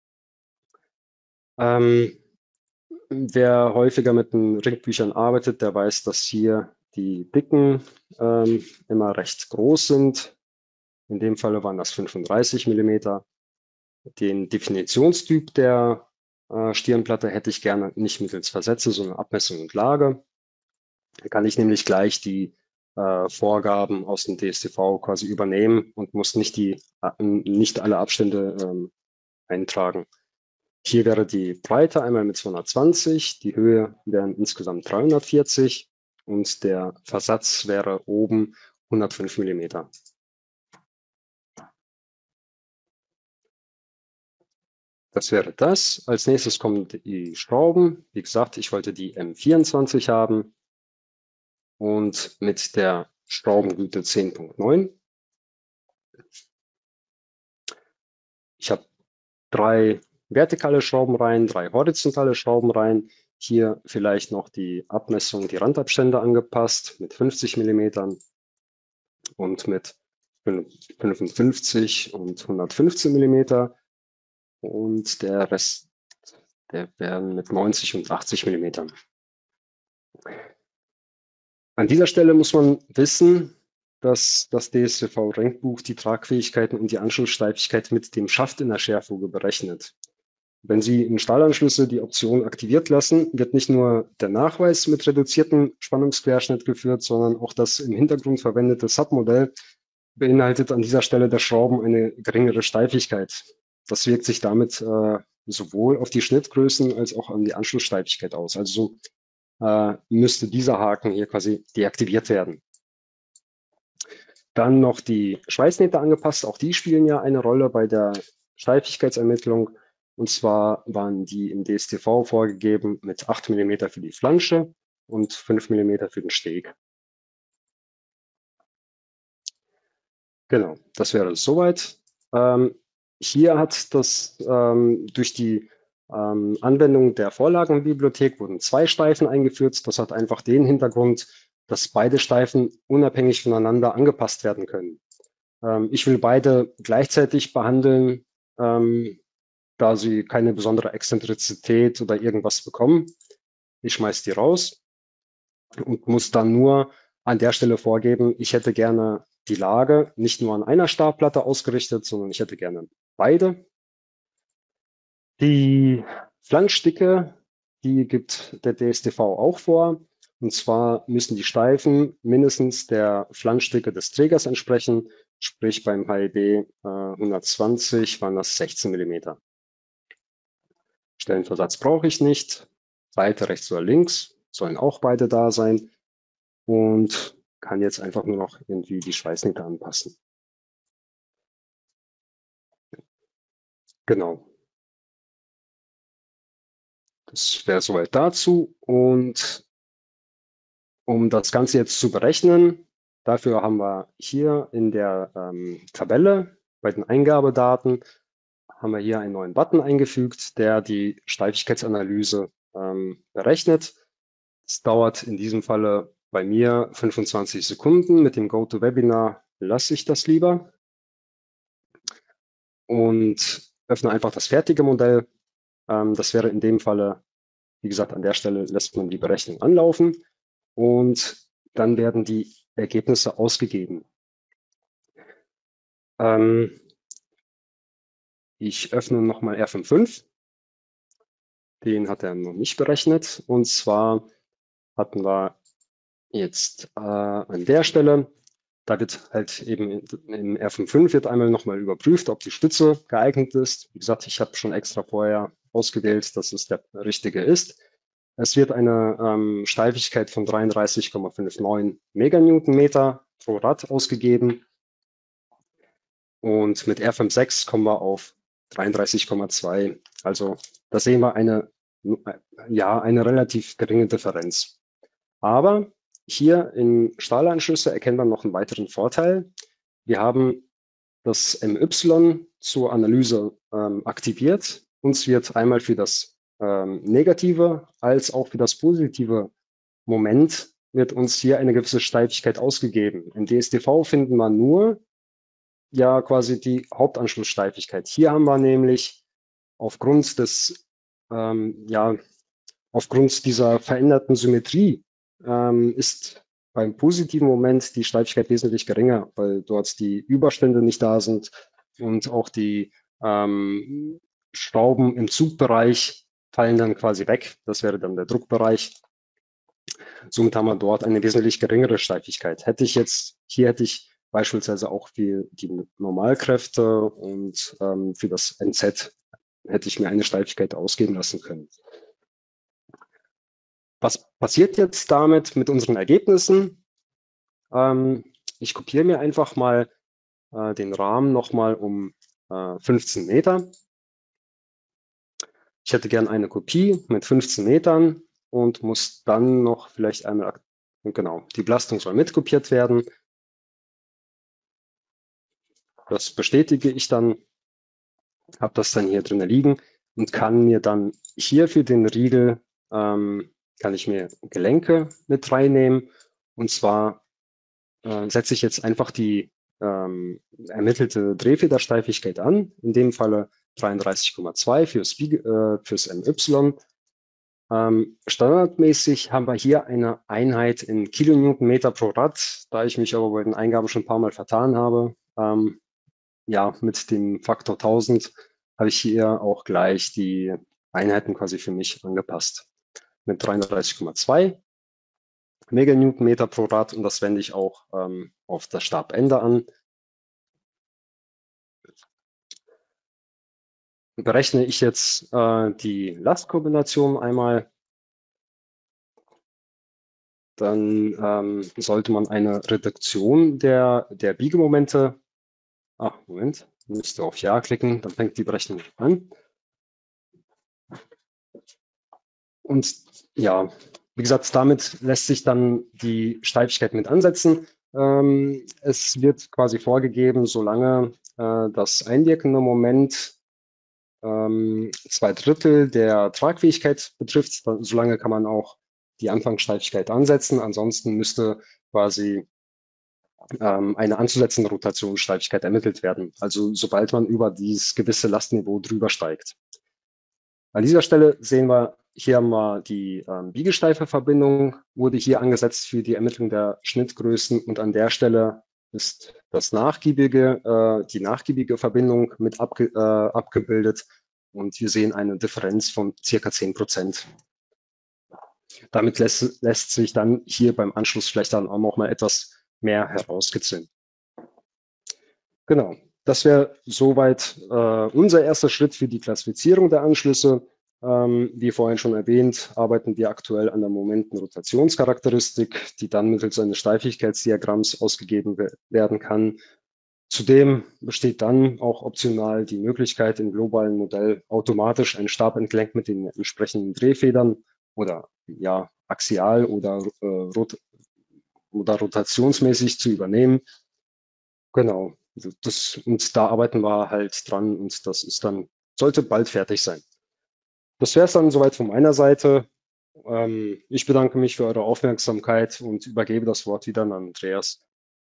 Speaker 2: Ähm, wer häufiger mit den Ringbüchern arbeitet, der weiß, dass hier die Dicken ähm, immer recht groß sind. In dem Falle waren das fünfunddreißig Millimeter. Den Definitionstyp der äh, Stirnplatte hätte ich gerne nicht mittels Versätze, sondern Abmessung und Lage. Da kann ich nämlich gleich die äh, Vorgaben aus dem D S T V quasi übernehmen und muss nicht, die, äh, nicht alle Abstände ähm, eintragen. Hier wäre die Breite einmal mit zweihundertzwanzig, die Höhe wären insgesamt dreihundertvierzig und der Versatz wäre oben hundertfünf Millimeter. Das wäre das. Als nächstes kommen die Schrauben. Wie gesagt, ich wollte die M vierundzwanzig haben und mit der Schraubengüte zehn Punkt neun. Ich habe drei vertikale Schraubenreihen, drei horizontale Schraubenreihen. Hier vielleicht noch die Abmessung, die Randabstände angepasst mit fünfzig Millimetern und mit fünfundfünfzig und hundertfünfzehn Millimeter. Und der Rest, der werden mit neunzig und achtzig Millimetern. An dieser Stelle muss man wissen, dass das D S T V-Ringbuch die Tragfähigkeiten und die Anschlusssteifigkeit mit dem Schaft in der Scherfuge berechnet. Wenn Sie in Stahlanschlüsse die Option aktiviert lassen, wird nicht nur der Nachweis mit reduziertem Spannungsquerschnitt geführt, sondern auch das im Hintergrund verwendete Submodell beinhaltet an dieser Stelle der Schrauben eine geringere Steifigkeit. Das wirkt sich damit äh, sowohl auf die Schnittgrößen als auch an die Anschlusssteifigkeit aus. Also äh, müsste dieser Haken hier quasi deaktiviert werden. Dann noch die Schweißnähte angepasst. Auch die spielen ja eine Rolle bei der Steifigkeitsermittlung. Und zwar waren die im D S T V vorgegeben mit acht Millimeter für die Flansche und fünf Millimeter für den Steg. Genau, das wäre es soweit. Ähm, hier hat das ähm, durch die ähm, Anwendung der Vorlagenbibliothek wurden zwei Steifen eingeführt. Das hat einfach den Hintergrund, dass beide Steifen unabhängig voneinander angepasst werden können. Ähm, ich will beide gleichzeitig behandeln, ähm, da sie keine besondere Exzentrizität oder irgendwas bekommen. Ich schmeiße die raus und muss dann nur an der Stelle vorgeben, ich hätte gerne die Lage nicht nur an einer Stabplatte ausgerichtet, sondern ich hätte gerne beide. Die Flanschdicke, die gibt der D S T V auch vor. Und zwar müssen die Steifen mindestens der Flanschdicke des Trägers entsprechen. Sprich beim H E B äh, hundertzwanzig waren das sechzehn Millimeter. Stellenversatz brauche ich nicht. Seite rechts oder links sollen auch beide da sein. Und kann jetzt einfach nur noch irgendwie die Schweißnähte anpassen. Genau. Das wäre soweit dazu. Und um das Ganze jetzt zu berechnen, dafür haben wir hier in der ähm, Tabelle bei den Eingabedaten haben wir hier einen neuen Button eingefügt, der die Steifigkeitsanalyse ähm, berechnet. Es dauert in diesem Falle bei mir fünfundzwanzig Sekunden. Mit dem GoToWebinar lasse ich das lieber und öffne einfach das fertige Modell. Ähm, das wäre in dem Falle Wie gesagt, an der Stelle lässt man die Berechnung anlaufen und dann werden die Ergebnisse ausgegeben. Ähm, ich öffne nochmal R fünf Punkt fünf. Den hat er noch nicht berechnet. Und zwar hatten wir jetzt äh, an der Stelle, da wird halt eben im R fünf Punkt fünf wird einmal nochmal überprüft, ob die Stütze geeignet ist. Wie gesagt, ich habe schon extra vorher ausgewählt, dass es der richtige ist. Es wird eine ähm, Steifigkeit von dreiunddreißig Komma neunundfünfzig Meganewtonmeter pro Rad ausgegeben. Und mit R fünf Punkt sechs kommen wir auf dreiunddreißig Komma zwei. Also da sehen wir eine, ja, eine relativ geringe Differenz. Aber hier in Stahlanschlüsse erkennen wir noch einen weiteren Vorteil. Wir haben das M Y zur Analyse ähm, aktiviert. Uns wird einmal für das ähm, negative als auch für das positive Moment wird uns hier eine gewisse Steifigkeit ausgegeben. Im D S D V finden wir nur ja quasi die Hauptanschlusssteifigkeit. Hier haben wir nämlich aufgrund des ähm, ja aufgrund dieser veränderten Symmetrie ähm, ist beim positiven Moment die Steifigkeit wesentlich geringer, weil dort die Überstände nicht da sind und auch die ähm, Schrauben im Zugbereich fallen dann quasi weg. Das wäre dann der Druckbereich. Somit haben wir dort eine wesentlich geringere Steifigkeit. Hätte ich jetzt, hier hätte ich beispielsweise auch für die Normalkräfte und ähm, für das N Z hätte ich mir eine Steifigkeit ausgeben lassen können. Was passiert jetzt damit mit unseren Ergebnissen? Ähm, ich kopiere mir einfach mal äh, den Rahmen nochmal um äh, fünfzehn Meter. Ich hätte gern eine Kopie mit fünfzehn Metern und muss dann noch vielleicht einmal, genau, die Belastung soll mitkopiert werden. Das bestätige ich dann, habe das dann hier drin liegen und kann mir dann hier für den Riegel, ähm, kann ich mir Gelenke mit reinnehmen. Und zwar äh, setze ich jetzt einfach die ähm, ermittelte Drehfedersteifigkeit an, in dem Falle dreiunddreißig Komma zwei fürs, äh, fürs M Y. Ähm, standardmäßig haben wir hier eine Einheit in Kilonewtonmeter pro Rad, da ich mich aber bei den Eingaben schon ein paar Mal vertan habe. Ähm, ja, mit dem Faktor tausend habe ich hier auch gleich die Einheiten quasi für mich angepasst. Mit dreiunddreißig Komma zwei Meganewtonmeter pro Rad und das wende ich auch ähm, auf das Stabende an. Berechne ich jetzt äh, die Lastkombination einmal, dann ähm, sollte man eine Reduktion der, der Biegemomente, ach Moment, müsste auf Ja klicken, dann fängt die Berechnung an. Und ja, wie gesagt, damit lässt sich dann die Steifigkeit mit ansetzen. Ähm, es wird quasi vorgegeben, solange äh, das einwirkende Moment ähm, zwei Drittel der Tragfähigkeit betrifft, dann, solange kann man auch die Anfangssteifigkeit ansetzen. Ansonsten müsste quasi ähm, eine anzusetzende Rotationssteifigkeit ermittelt werden. Also sobald man über dieses gewisse Lastniveau drüber steigt. An dieser Stelle sehen wir, hier haben wir die ähm, Biegesteife-Verbindung, wurde hier angesetzt für die Ermittlung der Schnittgrößen und an der Stelle ist das nachgiebige, äh, die nachgiebige Verbindung mit abge, äh, abgebildet und wir sehen eine Differenz von circa zehn Prozent. Damit lässt, lässt sich dann hier beim Anschluss vielleicht dann auch noch mal etwas mehr herauskitzeln. Genau. Das wäre soweit äh, unser erster Schritt für die Klassifizierung der Anschlüsse. Ähm, wie vorhin schon erwähnt, arbeiten wir aktuell an der Momenten-Rotationscharakteristik, die dann mittels eines Steifigkeitsdiagramms ausgegeben werden kann. Zudem besteht dann auch optional die Möglichkeit, im globalen Modell automatisch ein Stabentgelenk mit den entsprechenden Drehfedern oder ja axial oder, äh, rot oder rotationsmäßig zu übernehmen. Genau. Das, und da arbeiten wir halt dran und das ist dann, sollte bald fertig sein. Das wäre es dann soweit von meiner Seite. Ähm, ich bedanke mich für eure Aufmerksamkeit und übergebe das Wort wieder an Andreas.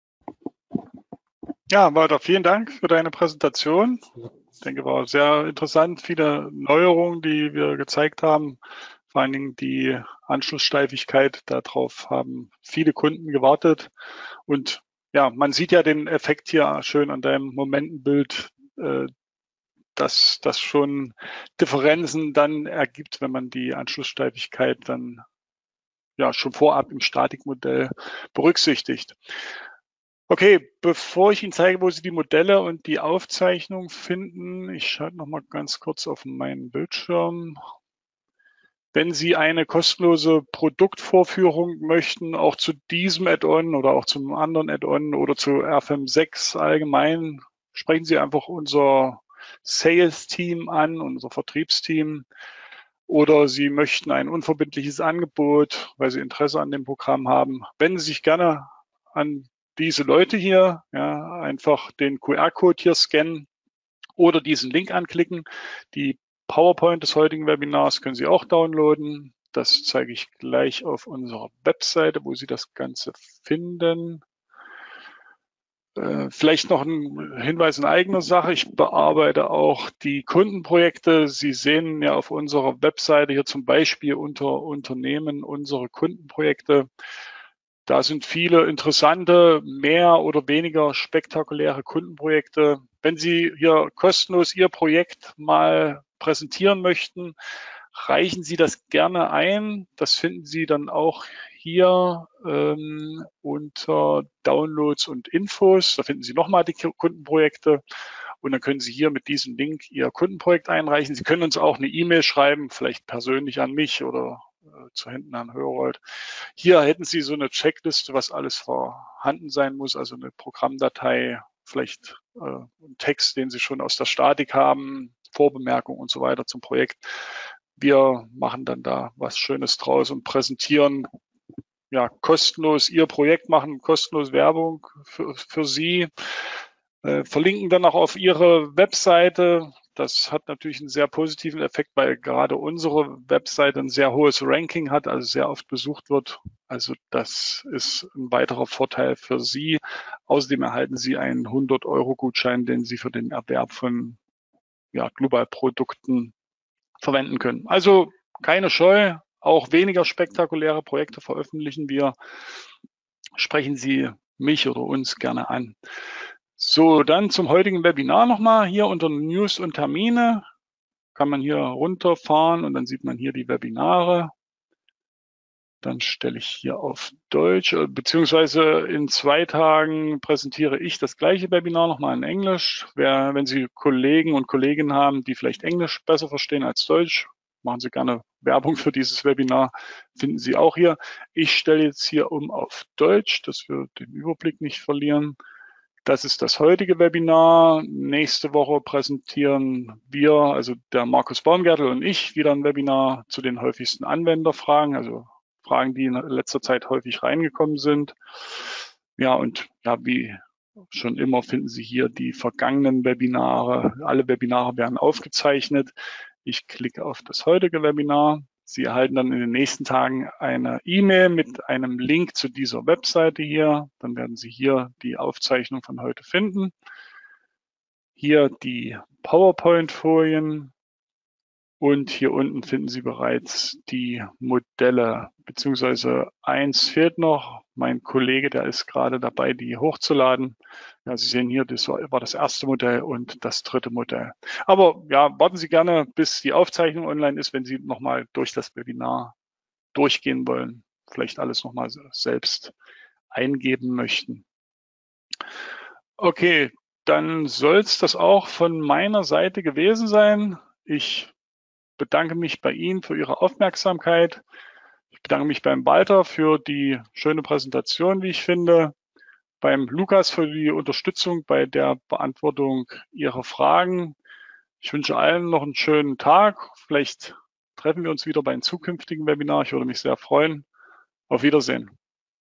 Speaker 1: Ja, Walter, vielen Dank für deine Präsentation. Ich denke, war sehr interessant, viele Neuerungen, die wir gezeigt haben. Vor allen Dingen die Anschlusssteifigkeit, darauf haben viele Kunden gewartet. Und ja, man sieht ja den Effekt hier schön an deinem Momentenbild, äh, dass das schon Differenzen dann ergibt, wenn man die Anschlusssteifigkeit dann ja schon vorab im Statikmodell berücksichtigt. Okay, bevor ich Ihnen zeige, wo Sie die Modelle und die Aufzeichnung finden, ich schaue noch mal ganz kurz auf meinen Bildschirm. Wenn Sie eine kostenlose Produktvorführung möchten, auch zu diesem Add-on oder auch zum anderen Add-on oder zu R F M sechs allgemein, sprechen Sie einfach unser Sales-Team an, unser Vertriebsteam. Oder Sie möchten ein unverbindliches Angebot, weil Sie Interesse an dem Programm haben, wenden Sie sich gerne an diese Leute hier. Ja, einfach den Q R-Code hier scannen oder diesen Link anklicken. Die PowerPoint des heutigen Webinars können Sie auch downloaden. Das zeige ich gleich auf unserer Webseite, wo Sie das Ganze finden. Äh, vielleicht noch ein Hinweis in eigener Sache. Ich bearbeite auch die Kundenprojekte. Sie sehen ja auf unserer Webseite hier zum Beispiel unter Unternehmen unsere Kundenprojekte. Da sind viele interessante, mehr oder weniger spektakuläre Kundenprojekte. Wenn Sie hier kostenlos Ihr Projekt mal präsentieren möchten, reichen Sie das gerne ein. Das finden Sie dann auch hier ähm, unter Downloads und Infos. Da finden Sie nochmal die Kundenprojekte und dann können Sie hier mit diesem Link Ihr Kundenprojekt einreichen. Sie können uns auch eine E-Mail schreiben, vielleicht persönlich an mich oder äh, zu Händen an Hörold. Hier hätten Sie so eine Checkliste, was alles vorhanden sein muss, also eine Programmdatei, vielleicht äh, einen Text, den Sie schon aus der Statik haben, Vorbemerkung und so weiter zum Projekt. Wir machen dann da was Schönes draus und präsentieren ja kostenlos Ihr Projekt, machen kostenlos Werbung für, für Sie, äh, verlinken dann auch auf Ihre Webseite. Das hat natürlich einen sehr positiven Effekt, weil gerade unsere Webseite ein sehr hohes Ranking hat, also sehr oft besucht wird. Also das ist ein weiterer Vorteil für Sie. Außerdem erhalten Sie einen hundert Euro Gutschein, den Sie für den Erwerb von ja, Global-Produkten verwenden können. Also keine Scheu, auch weniger spektakuläre Projekte veröffentlichen wir. Sprechen Sie mich oder uns gerne an. So, dann zum heutigen Webinar nochmal. Hier unter News und Termine kann man hier runterfahren und dann sieht man hier die Webinare. Dann stelle ich hier auf Deutsch, beziehungsweise in zwei Tagen präsentiere ich das gleiche Webinar nochmal in Englisch. Wer, wenn Sie Kollegen und Kolleginnen haben, die vielleicht Englisch besser verstehen als Deutsch, machen Sie gerne Werbung für dieses Webinar, finden Sie auch hier. Ich stelle jetzt hier um auf Deutsch, dass wir den Überblick nicht verlieren. Das ist das heutige Webinar. Nächste Woche präsentieren wir, also der Markus Baumgärtel und ich, wieder ein Webinar zu den häufigsten Anwenderfragen, also Fragen, die in letzter Zeit häufig reingekommen sind. Ja, und ja, wie schon immer finden Sie hier die vergangenen Webinare. Alle Webinare werden aufgezeichnet. Ich klicke auf das heutige Webinar. Sie erhalten dann in den nächsten Tagen eine E-Mail mit einem Link zu dieser Webseite hier. Dann werden Sie hier die Aufzeichnung von heute finden. Hier die PowerPoint-Folien. Und hier unten finden Sie bereits die Modelle, beziehungsweise eins fehlt noch. Mein Kollege, der ist gerade dabei, die hochzuladen. Ja, Sie sehen hier, das war das erste Modell und das dritte Modell. Aber ja, warten Sie gerne, bis die Aufzeichnung online ist, wenn Sie nochmal durch das Webinar durchgehen wollen. Vielleicht alles nochmal selbst eingeben möchten. Okay, dann soll es das auch von meiner Seite gewesen sein. Ich bedanke mich bei Ihnen für Ihre Aufmerksamkeit. Ich bedanke mich beim Walter für die schöne Präsentation, wie ich finde, beim Lukas für die Unterstützung bei der Beantwortung Ihrer Fragen. Ich wünsche allen noch einen schönen Tag. Vielleicht treffen wir uns wieder bei einem zukünftigen Webinar. Ich würde mich sehr freuen. Auf Wiedersehen.